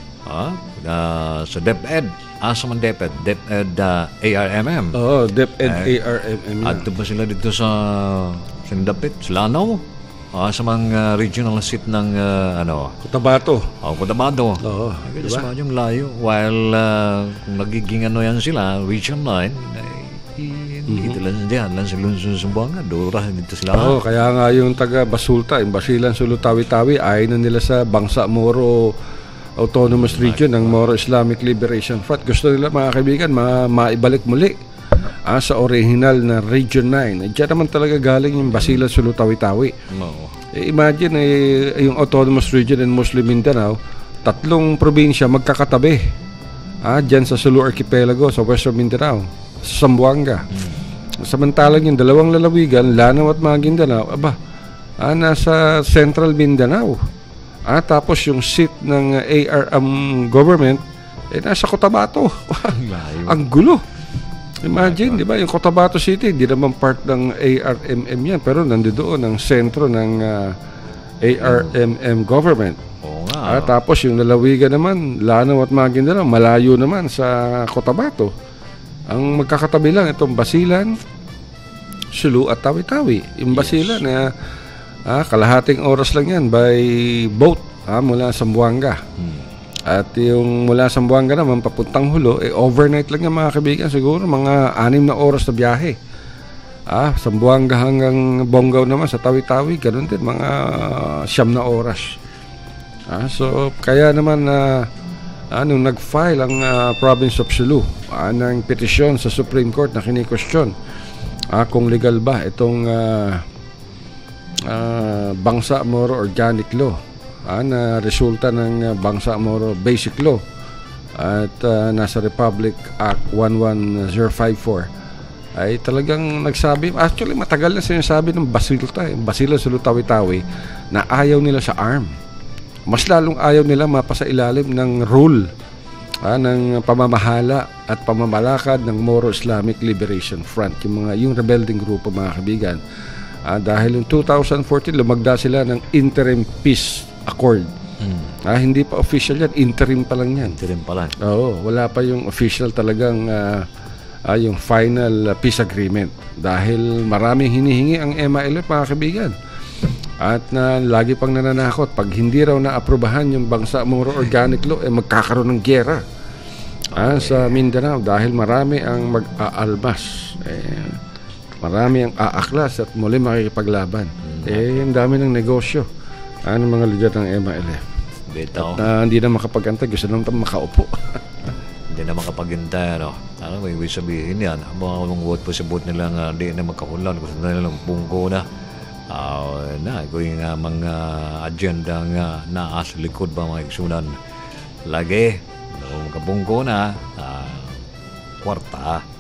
sa DepEd. Asa man DepEd? DepEd ARMM. DepEd ARMM. At ba sila dito sa Sindapit, Silano? Sa mga regional seat ng Cotabato. Cotabato. Oo, Kasi yung layo. While kung nagiging yan sila, Region 9, dito lang diyan, lang sa Lungsod Sumbuanga, Dura, dito sila. Kaya nga yung taga Basulta, yung Basilan, Sulu, Tawi-Tawi, ayaw na nila sa Bangsa Moro Autonomous Region ng Moro Islamic Liberation Front. Gusto nila mga kaibigan, maibalik muli sa original na Region 9. Diyan naman talaga galing yung Basilan, Sulu, Tawi-Tawi. Imagine yung Autonomous Region in Muslim Mindanao, 3 probinsya magkakatabi. Diyan sa Sulu Archipelago, sa Western Mindanao, sa Zamboanga. Samantalang yung 2 lalawigan, Lanao at Maguindanao, nasa Central Mindanao. Tapos yung seat ng ARM government nasa Cotabato. Ang gulo. Imagine, di ba? Yung Cotabato City, hindi naman part ng ARMM yan, pero nandoon ang sentro ng ARMM government. Tapos yung lalawigan naman, Lanao at Maguindanao, malayo naman sa Cotabato. Ang magkakatabi lang itong Basilan, Sulu at Tawi-Tawi. Yung Basilan kalahating oras lang yan by boat mula sa Zamboanga. At yung mula sa Zamboanga naman papuntang Hulo, overnight lang yan mga kaibigan. Siguro mga 6 na oras na biyahe. Zamboanga hanggang Bonggao naman sa Tawi-Tawi, ganun din, mga 9 na oras. So kaya naman nung nag-file ang province of Sulu ng petisyon sa Supreme Court na kini-question kung legal ba itong Bangsa Moro Organic Law na resulta ng Bangsa Moro Basic Law at nasa Republic Act 11054, ay talagang nagsabi, actually matagal na sinasabi ng Basilan, Sulu, Tawi-Tawi na ayaw nila sa ARM. Mas lalong ayaw nila mapasailalim ng rule ng pamamahala at pamamalakad ng Moro Islamic Liberation Front, yung rebelding grupo mga kaibigan. Dahil yung 2014 lumagda sila ng interim peace accord. Hindi pa official yan, interim pa lang yan. Interim pa lang. Wala pa yung official talagang yung final peace agreement. Dahil maraming hinihingi ang MILF mga kaibigan. At lagi pang nananakot, pag hindi raw naaprubahan yung Bangsa Moro Organic Law, magkakaroon ng giyera sa Mindanao dahil marami ang mag-aalmas. Marami ang aaklas at muli makikipaglaban. Ang dami ng negosyo ng mga lider ng MILF. At hindi na makapagantay, gusto naman makaupo. Hindi na makapaghintay, may ibig sabihin yan. Mga vote po sa vote nila nga di na magkakulan, gusto na nilang pungko na. Yung mga agenda nga naas likod ba mga iksunan. Lagi, kapungko na, kwarta.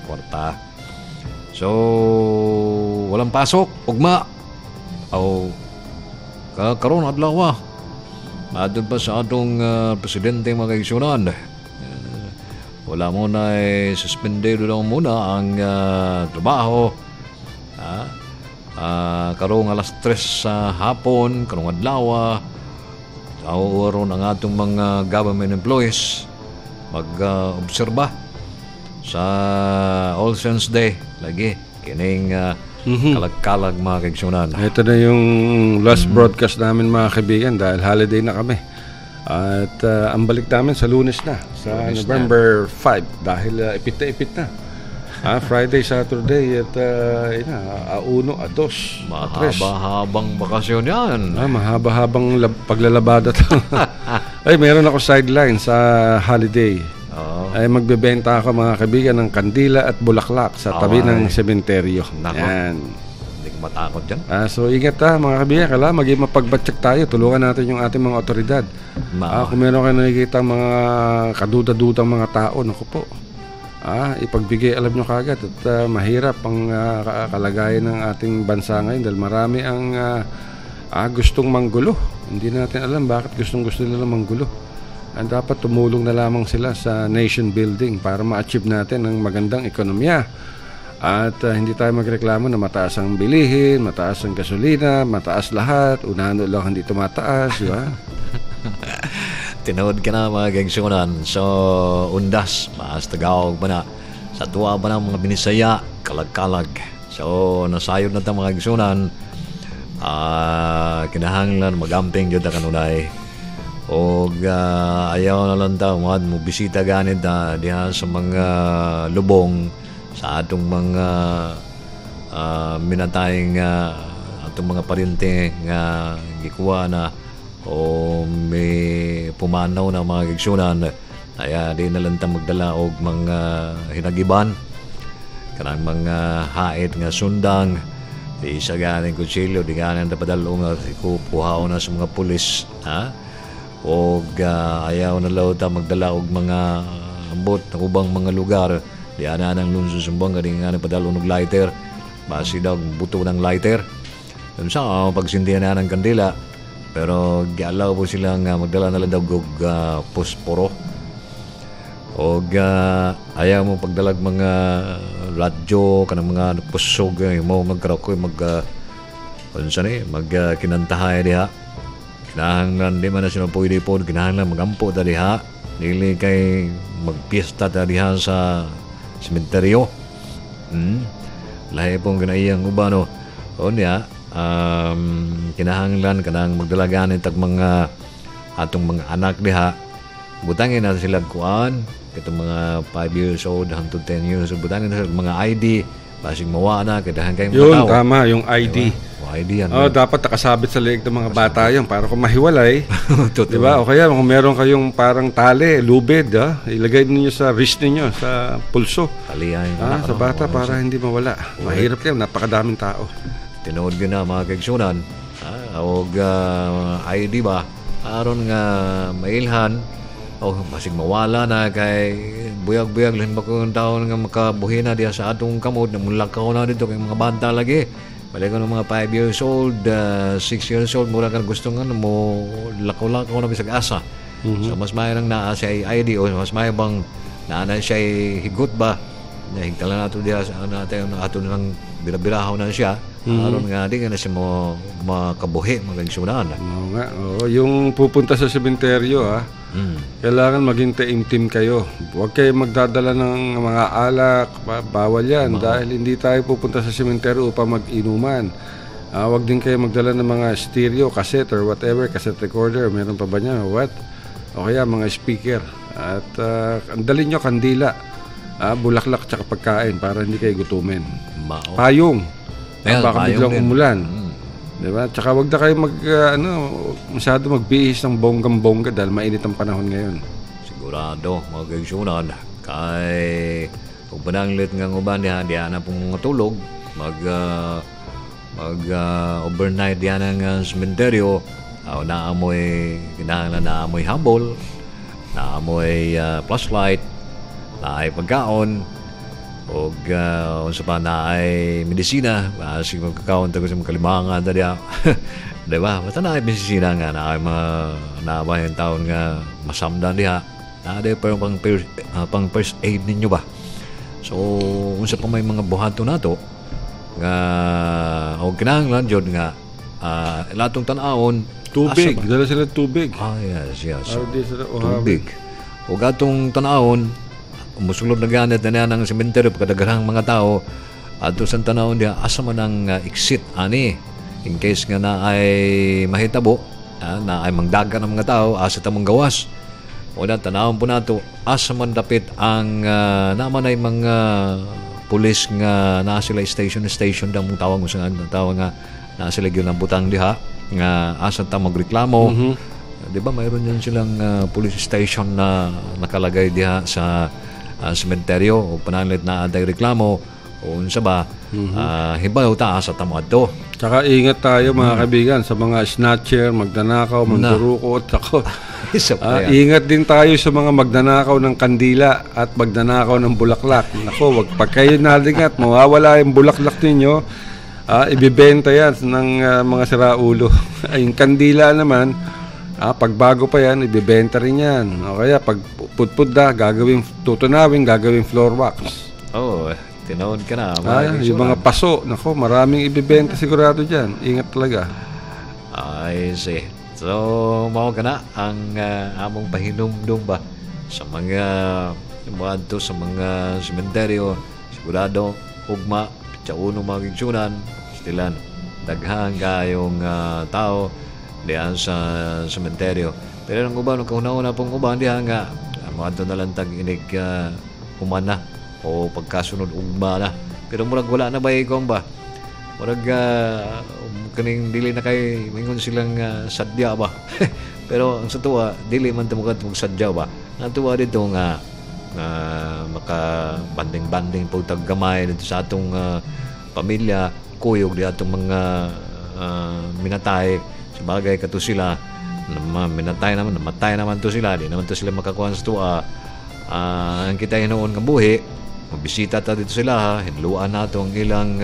So, walang pasok, ugma. Karon adlaw. Adun pa sa atong presidente mga iksunan. wala muna suspendido lang muna ang trabaho. Karong alas 3 sa hapon, karong adlaw, ron ang atong mga government employees mag-obserba sa All Saints Day lagi kining kalag-kalag mga kaigsunan. Ito na yung last broadcast namin mga kaibigan dahil holiday na kami. At ang balik namin sa Lunes na, sa Lunes November 5 dahil ipit na. Friday, Saturday at 1, 2, 3. Mahaba-habang bakasyon yan. Mahaba-habang paglalabada to. Ay, meron ako sideline sa holiday. Ay, magbebenta ako mga kaibigan ng kandila at bulaklak sa tabi ng sementeryo. Yan. Hindi ko matakot dyan. So, ingat mga kaibigan. Kailangan maging mapagbatsak tayo. Tulungan natin yung ating mga otoridad. Kung meron kayo nakikita mga kaduda-dudang mga tao, naku po. Ipagbigay alam nyo kagad at mahirap ang kalagayan ng ating bansa ngayon dahil marami ang gustong manggulo. Hindi natin alam bakit gusto nila manggulo. And dapat tumulong na lamang sila sa nation building para ma-achieve natin ang magandang ekonomiya. At hindi tayo magreklamo na mataas ang bilihin, mataas ang gasolina, mataas lahat, unahan lang hindi tumataas, di ba? Tinood ka na mga kaigsunan. So, undas, mas tagawag pa na. Sa tuwa pa na mga binisaya, kalag-kalag. So, nasayod na ta mga kaigsunan. Kinahanglan magamping dyan na kanunay. O ayaw na lang ta, mga bisita ganit na diha sa mga lubong, sa atong mga minatayang atong mga parinte nga gikuha na o may pumanaw na mga kaigsunan. Kaya di na lang ta magdala og mga hinagiban kanang mga hait nga sundang di isa ganing kutsilyo di ganing tapadalo nga kupuhaw na sa mga pulis og ayaw na law ta magdala og mga ambot na ubang mga lugar di ana nang lunso sumbang kadi nga napadalo og lighter basi daw buto ng lighter dun sa pagsindihan na ng kandila. Pero gialaw po silang magdala na lang daw og posporo. O ayaw mo pagdalag mga radyo kanang mga pusog mo magkarakoy kinantahay diha. Kinahanglan di man na sila pwede po kinahanglan magampo ta diha. Dili kay magpiesta ta diha sa sementeryo. Lahi pong ginaiyang ubano. O niya kinahanglan kanang magdalagan tag mga atong mga anak diha butangin na sila kuan katong mga 5 years old hangtod 10 years old butangin na sila mga ID basig mawa na kadahan kay mga tao. Yun tama yung ID. Diba? ID yan. Dapat nakasabit sa leeg ng mga bata yan para kung mahiwalay. Diba? O kaya kung meron kayong parang tali, lubid, ilagay niyo sa wrist niyo sa pulso. Talihan sa bata para hindi mawala. Mahirap yan, napakadaming tao. Tinood ko na mga kaigsunan o ID ba aron nga mailhan o masig mawala na kay buyag-buyag lang ba kung taon nga makabuhi na diya sa atong kamot na mulakaw na dito kay mga banta lagi balik ko ng mga 5 years old 6 years old mura ka gusto nga mo lakaw-lakaw na bisag asa. So mas mayroong naa siya ID o mas mayroong naana siya higot ba nahigtala nato diya sa natin ato nang birabirahaw na siya aron nga di nga na siya makabuhi magagsunan. Oo nga. Yung pupunta sa sementeryo kailangan maging taimtim kayo. Huwag kayo magdadala ng mga alak, bawal yan dahil hindi tayo pupunta sa sementeryo upang mag-inuman. Huwag din kayo magdala ng mga stereo, cassette or whatever, cassette recorder, meron pa ba niya, o kaya mga speaker. At andalin nyo kandila, bulaklak tsaka pagkain para hindi kayo gutumin. Payong. Baka biglang umulan. Diba? Tsaka wag na kayo masyado magbihis ng bonggang-bongga dahil mainit ang panahon ngayon. Sigurado, mga kaigsunan. Kay kung pananglit nga uban diyan na pong matulog, overnight diyan ng sementeryo, naamoy kinahanglan naamoy habol, naamoy flashlight, naay pagkaon, o unsa pa na ay medisina basig magkakaon ta sa kalimangan ta diya diba basta na ay medisina nga na ay mga nabayan taon nga masamdan diha Nade pero pang first aid ninyo ba? So, unsa pa may mga buhato nato nga og kinahanglan jud nga latong tan-awon Tubig, dala sila tubig. Yes. Araw di sila Tubig. O gatong tanahon, musulod na ganit na niya ng sementeryo pagkadagarang mga tao, at sa tanahon niya, asa man ang exit, ani, in case nga na ay mahitabo, na ay mangdaga ng mga tao, asa tamang gawas. O na, tanahon po nato, asa man dapit ang naman ay mga pulis nga na sila station daw mong tawag mo sa tawag nga na sila yun ang butang diha nga asa ta magreklamo. Di ba mayroon yan silang police station na nakalagay diha sa sementeryo o panalit na aday reklamo o unsa ba hibaw ta asa ta mo adto. Tsaka ingat tayo mga kaibigan sa mga snatcher, magdanakaw, mandurukot. Ingat din tayo sa mga magdanakaw ng kandila at magdanakaw ng bulaklak. Nako, wag pag kayo nalingat, mawawala yung bulaklak ninyo. Ibibenta yan ng mga siraulo. Yung kandila naman, pagbago pa yan, ibibenta rin yan. O kaya pag putpudda, tutunawin, gagawing floor wax. Tinawad ka na. Yung mga paso, nako, maraming ibibenta sigurado dyan. Ingat talaga. I see. So, mao ka na ang among pahinumdum ba sa mga muadto sa mga sementeryo, sigurado ugma sa unong mga gigsunan, stilan daghang kayong tao diyan sa sementeryo. Pero ang uban, kauna-una pong uban diyan nga muadto na lang tag-inig humana o pagkasunod ugma na. Pero murag wala na ba ikong ba? Murag kaning dili na kay mingon silang sadya ba. Pero ang sa tuwa dili man tumukat sadya ba. Natuwa dito nga maka-banding-banding po taggamay dito sa atong pamilya, kuyog di atong mga minatay. Sabagay kato sila minatay naman, namatay naman to sila, di naman to sila makakuha sa tuwa. Ang kita hinoon nga buhi, mabisita ta dito sila, hinluan nato ang ilang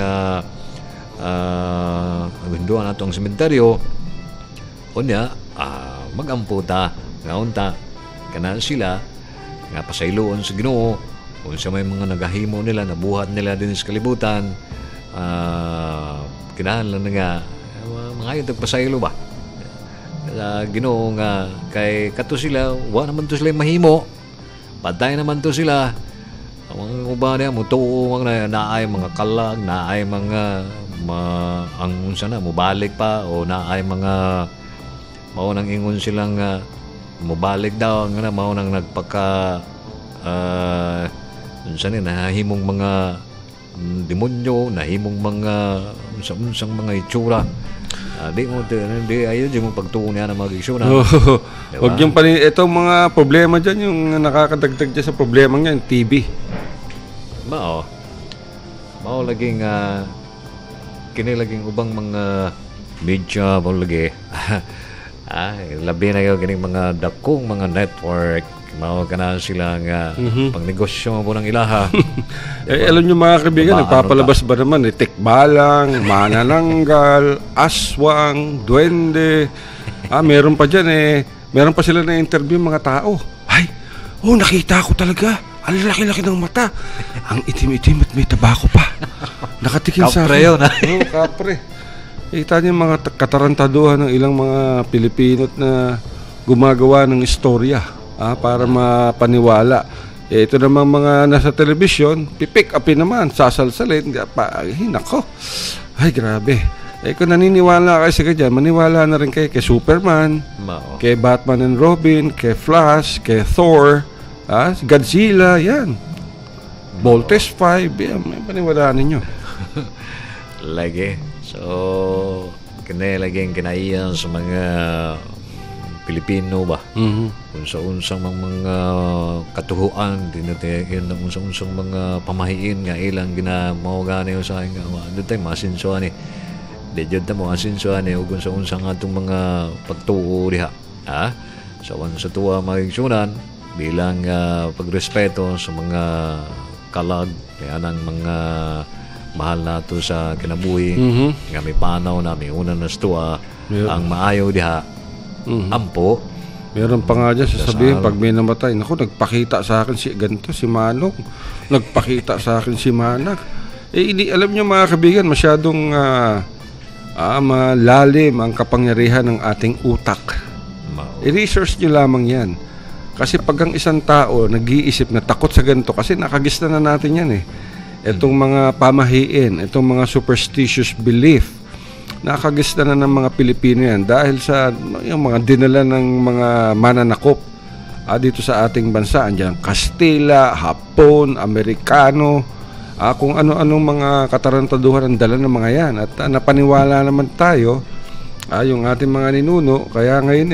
hinluan nato ang sementeryo. Unya, magamputa nga unta kana sila nga pasayloon sa Ginoo kung sa may mga nagahimo nila, nabuhat nila din sa kalibutan. Kinahanglan na nga mga yung tagpasaylo ba Ginoo nga kay kato sila wa naman to sila mahimo, patay naman to sila. Ang uban niya mutuo mga naay mga kalag, naay mga ang unsa na mubalik pa o naay mga mao nang ingon silang mubalik daw nga mao nang nagpaka unsa ni nahimong mga demonyo, nahimong mga unsang mga itsura. Di mo ayo di mo pagtuon niya ng mga gigsuna. Diba? Wag yung itong mga problema diyan yung nakakadagdag diyan sa problema niyan, TB. Mao laging kini laging ubang mga media mo lagi. Labi na yung kining mga dakong mga network, mao kana sila nga pangnegosyo mo ng ilaha. Alam nyo mga kaibigan, nagpapalabas ba naman tikbalang, manananggal, aswang, duwende. Meron pa dyan meron pa sila na interview mga tao. Nakita ko talaga. Ang laki-laki ng mata. Ang itim-itim at may tabako pa. Nakatikim sa akin. Kapre yun. Kapre. Kita niyo mga katarantaduhan ng ilang mga Pilipino na gumagawa ng istorya para mapaniwala. Ito namang mga nasa telebisyon, pipick upin naman, sasalsalin. Nako. Ay, grabe. Kung naniniwala kayo sa ganyan, maniwala na rin kayo kay Superman, kay Batman and Robin, kay Flash, kay Thor, Godzilla, yan. Voltes 5, yan. May paniwalaan ninyo. Lagi. So, laging kinaiyan sa mga Pilipino ba? Unsa-unsang mga katuhuan, unsa-unsang mga pamahiin nga ilang ginamawagani sa akin nga. Doon tayo masinsuan Di dyan tayo masinsuan ug unsa-unsang atong mga pagtuo diha. So, sa tuwa magigsunan, bilang pagrespeto sa mga kalag, kaya ng mga mahal nato sa kinabuhi, nga may panaw na may una na stuwa, ang maayo diha, ampo, Meron pa nga dyan, sasabihin, pag may namatay, naku, nagpakita sa akin si ganito, si Manong. Nagpakita sa akin si Manang. Alam nyo mga kaibigan, masyadong malalim ang kapangyarihan ng ating utak. I-research nyo lamang yan. Kasi pag ang isang tao nag-iisip na takot sa ganito, kasi nakagista na natin yan eh. Itong mga pamahiin, itong mga superstitious belief, nakagista na ng mga Pilipino yan dahil sa yung mga dinala ng mga mananakop dito sa ating bansa. Andiyan Kastila, Hapon, Amerikano, kung ano-anong mga katarantaduhan ang dala ng mga yan. At napaniwala naman tayo, yung ating mga ninuno, kaya ngayon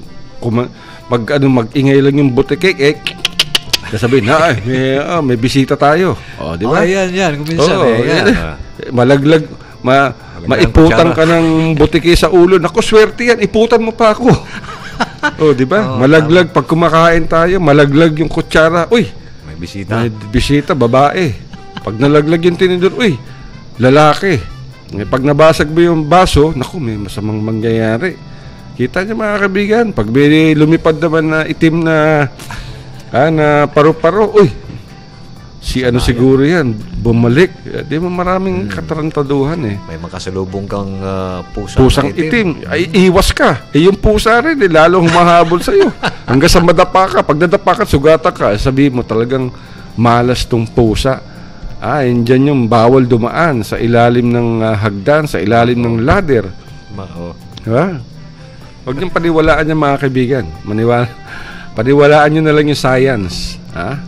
mag-ingay lang yung butikik, sasabihin na, may bisita tayo. Di ba? Yan. Kuminsan yan. Malaglag, maiputan ka ng butiki sa ulo. Naku, swerte yan. Iputan mo pa ako. Di ba? Malaglag. Pag kumakain tayo, malaglag yung kutsara. Uy, may bisita. May bisita, babae. Pag nalaglag yung tinidor, uy, lalaki. Pag nabasag mo yung baso, naku, may masamang mangyayari. Kita niyo mga kaibigan, pag may lumipad naman na itim na paru-paro, uy, ano siguro yan, bumalik. Di ba maraming katarantaduhan eh. May makasalubong kang pusang itim. Ay, iwas ka. Yung pusa rin, lalong humahabol sa'yo. Hanggang sa madapa ka. Pag nadapa ka, sugata ka, sabihin mo talagang malas tong pusa. Dyan yung bawal dumaan sa ilalim ng hagdan, sa ilalim ng ladder. Diba? Huwag niyong paniwalaan niya mga kaibigan. Paniwalaan niyo na lang yung science.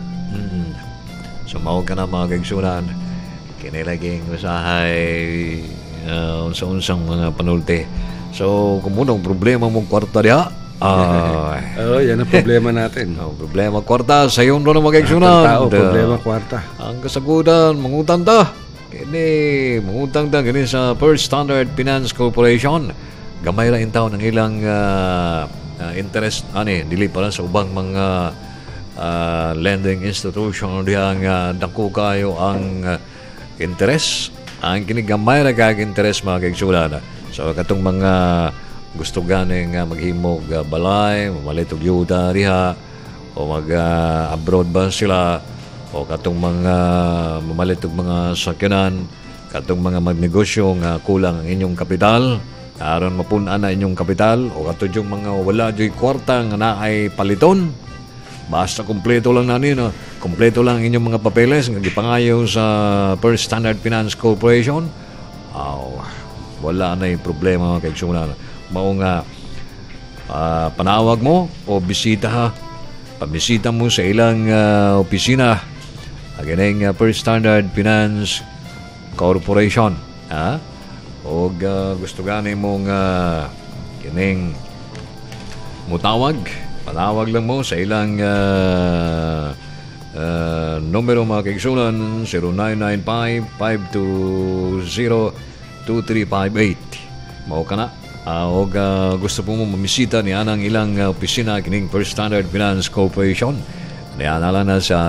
Sumawag ka na mga kaigsunan. Kinilaging usahay unsa-unsang mga panulte. So, kung munang problema mong kwarta diha, yan ang problema natin. Problema kwarta sa iyo ron mga kaigsunan. Problema kwarta. Ang kasagutan, mangutang ta. Mangutang ta kini sa First Standard Finance Corporation. Gamay ra intaw ng ilang interest dili para sa ubang mga lending institution diyang dako kayo ang interest. Ang kinigamay ra kag interest mga kaigsunan. So katong mga gusto ganing maghimog balay, mamalit og yuta diha o mag-abroad ba sila o katong mga mamalit og mga sakyanan, katong mga magnegosyo nga kulang ang inyong kapital, aron mapun-an na inyong kapital o katong yung mga wala joy kwarta nga naay paliton. Basta kompleto lang kompleto lang inyong mga papeles nga gipangayo sa First Standard Finance Corporation. Wala na yung problema mga kaigsunan. Mao nga panawag mo o pabisita mo sa ilang opisina aganing First Standard Finance Corporation. O gusto gani mong kining panawag lang mo sa ilang numero mga kaigsunan 0995-520-2358. Mao ka na. Gusto po mo mamisita ni anang ilang opisina kining First Standard Finance Corporation. Niana lang na sa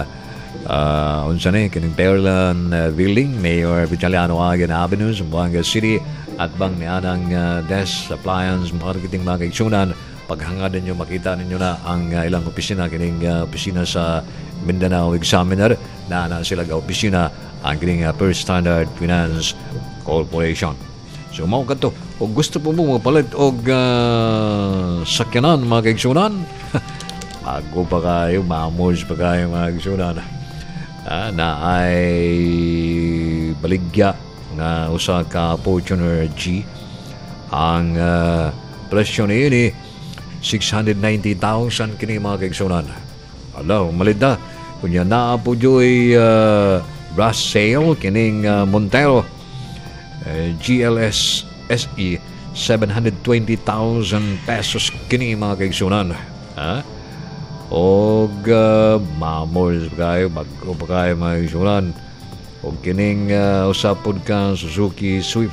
kining Pearland Building, Mayor Vitaliano Agan Avenue, Zamboanga City, at bang ni anang Desk Appliance Marketing mga kaigsunan. Paghangad ninyo, makita ninyo na ang ilang opisina kining opisina sa Mindanao Examiner na sila ga opisina ang kining First Standard Finance Corporation. So mao kadto, og gusto po mo mapalit og sakyanan mga kaigsunan. Bago pa kayo, mamors pa kayo mga kaigsunan. Na ay baligya nga usa ka Fortuner G. Ang presyo niini 690,000 kini mga kaigsunan. Malida. Kunya naa po joy brass sale kining Montero GLS SE 720,000 pesos kini mga kaigsunan. Og mamors kayo, bago pa kayo mga kaigsunan. Og kining usapod ka Suzuki Swift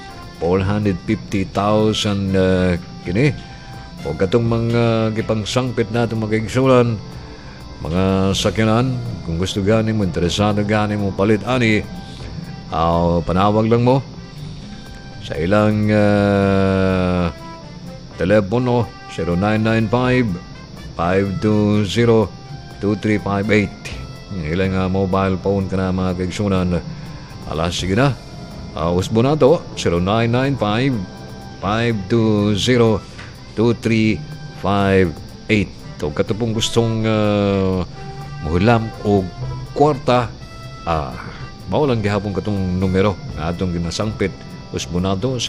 450,000 kini. O katong mga gipangsangpit natin mga kaigsunan, mga sakyanan, kung gusto gani mo, interesado gani mo palit ani, panawag lang mo sa ilang telepono 0995-520-2358. Ilang mobile phone ka na mga kaigsunan. Alas, sige na. Usbo na to. 0995-520-2358. Ito katapong gustong muhulam o kwarta. Maulang gihapon katong numero na atong ginasangpit. Usbo na to.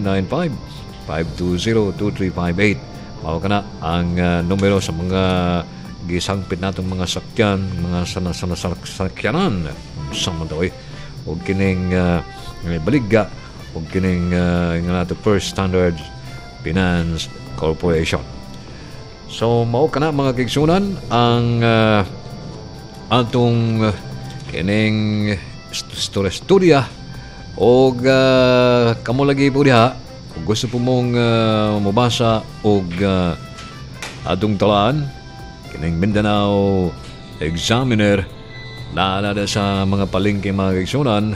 0995-520-2358. Mao ka na ang numero sa mga gisangpit natong mga sakyan, mga sakyanan. Sama daw o kining baligga o kining nga nato First Standard Finance Corporation. So mao kana mga kaigsunan ang atong kining istorya o kamo lagi po diha kung gusto po mong mabasa o atong talaan kining Mindanao Examiner na sa mga palengke mga kaigsunan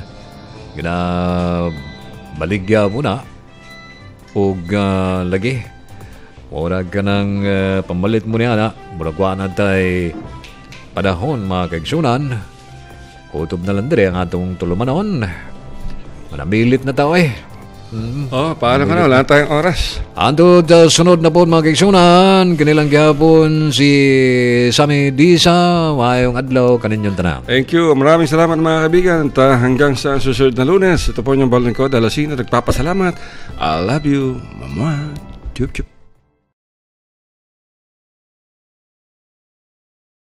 baligya mo na o lagi murag ka ng pamalit mo niya na murag na tayo padahon mga kaigsunan kutob na lang dire ang atong tulumanon manamilit na tao paano ka na? Wala tayong oras. Antod sunod na po mga kaigsunan kanilang gihapon si Sammy Disa mayong adlaw kaninyong tanang. Thank you. Maraming salamat mga kaibigan. Hanggang sa susunod na Lunes. Ito po yung balon ko. Dalasina. Nagpapasalamat. I love you. Mama. Chup chup.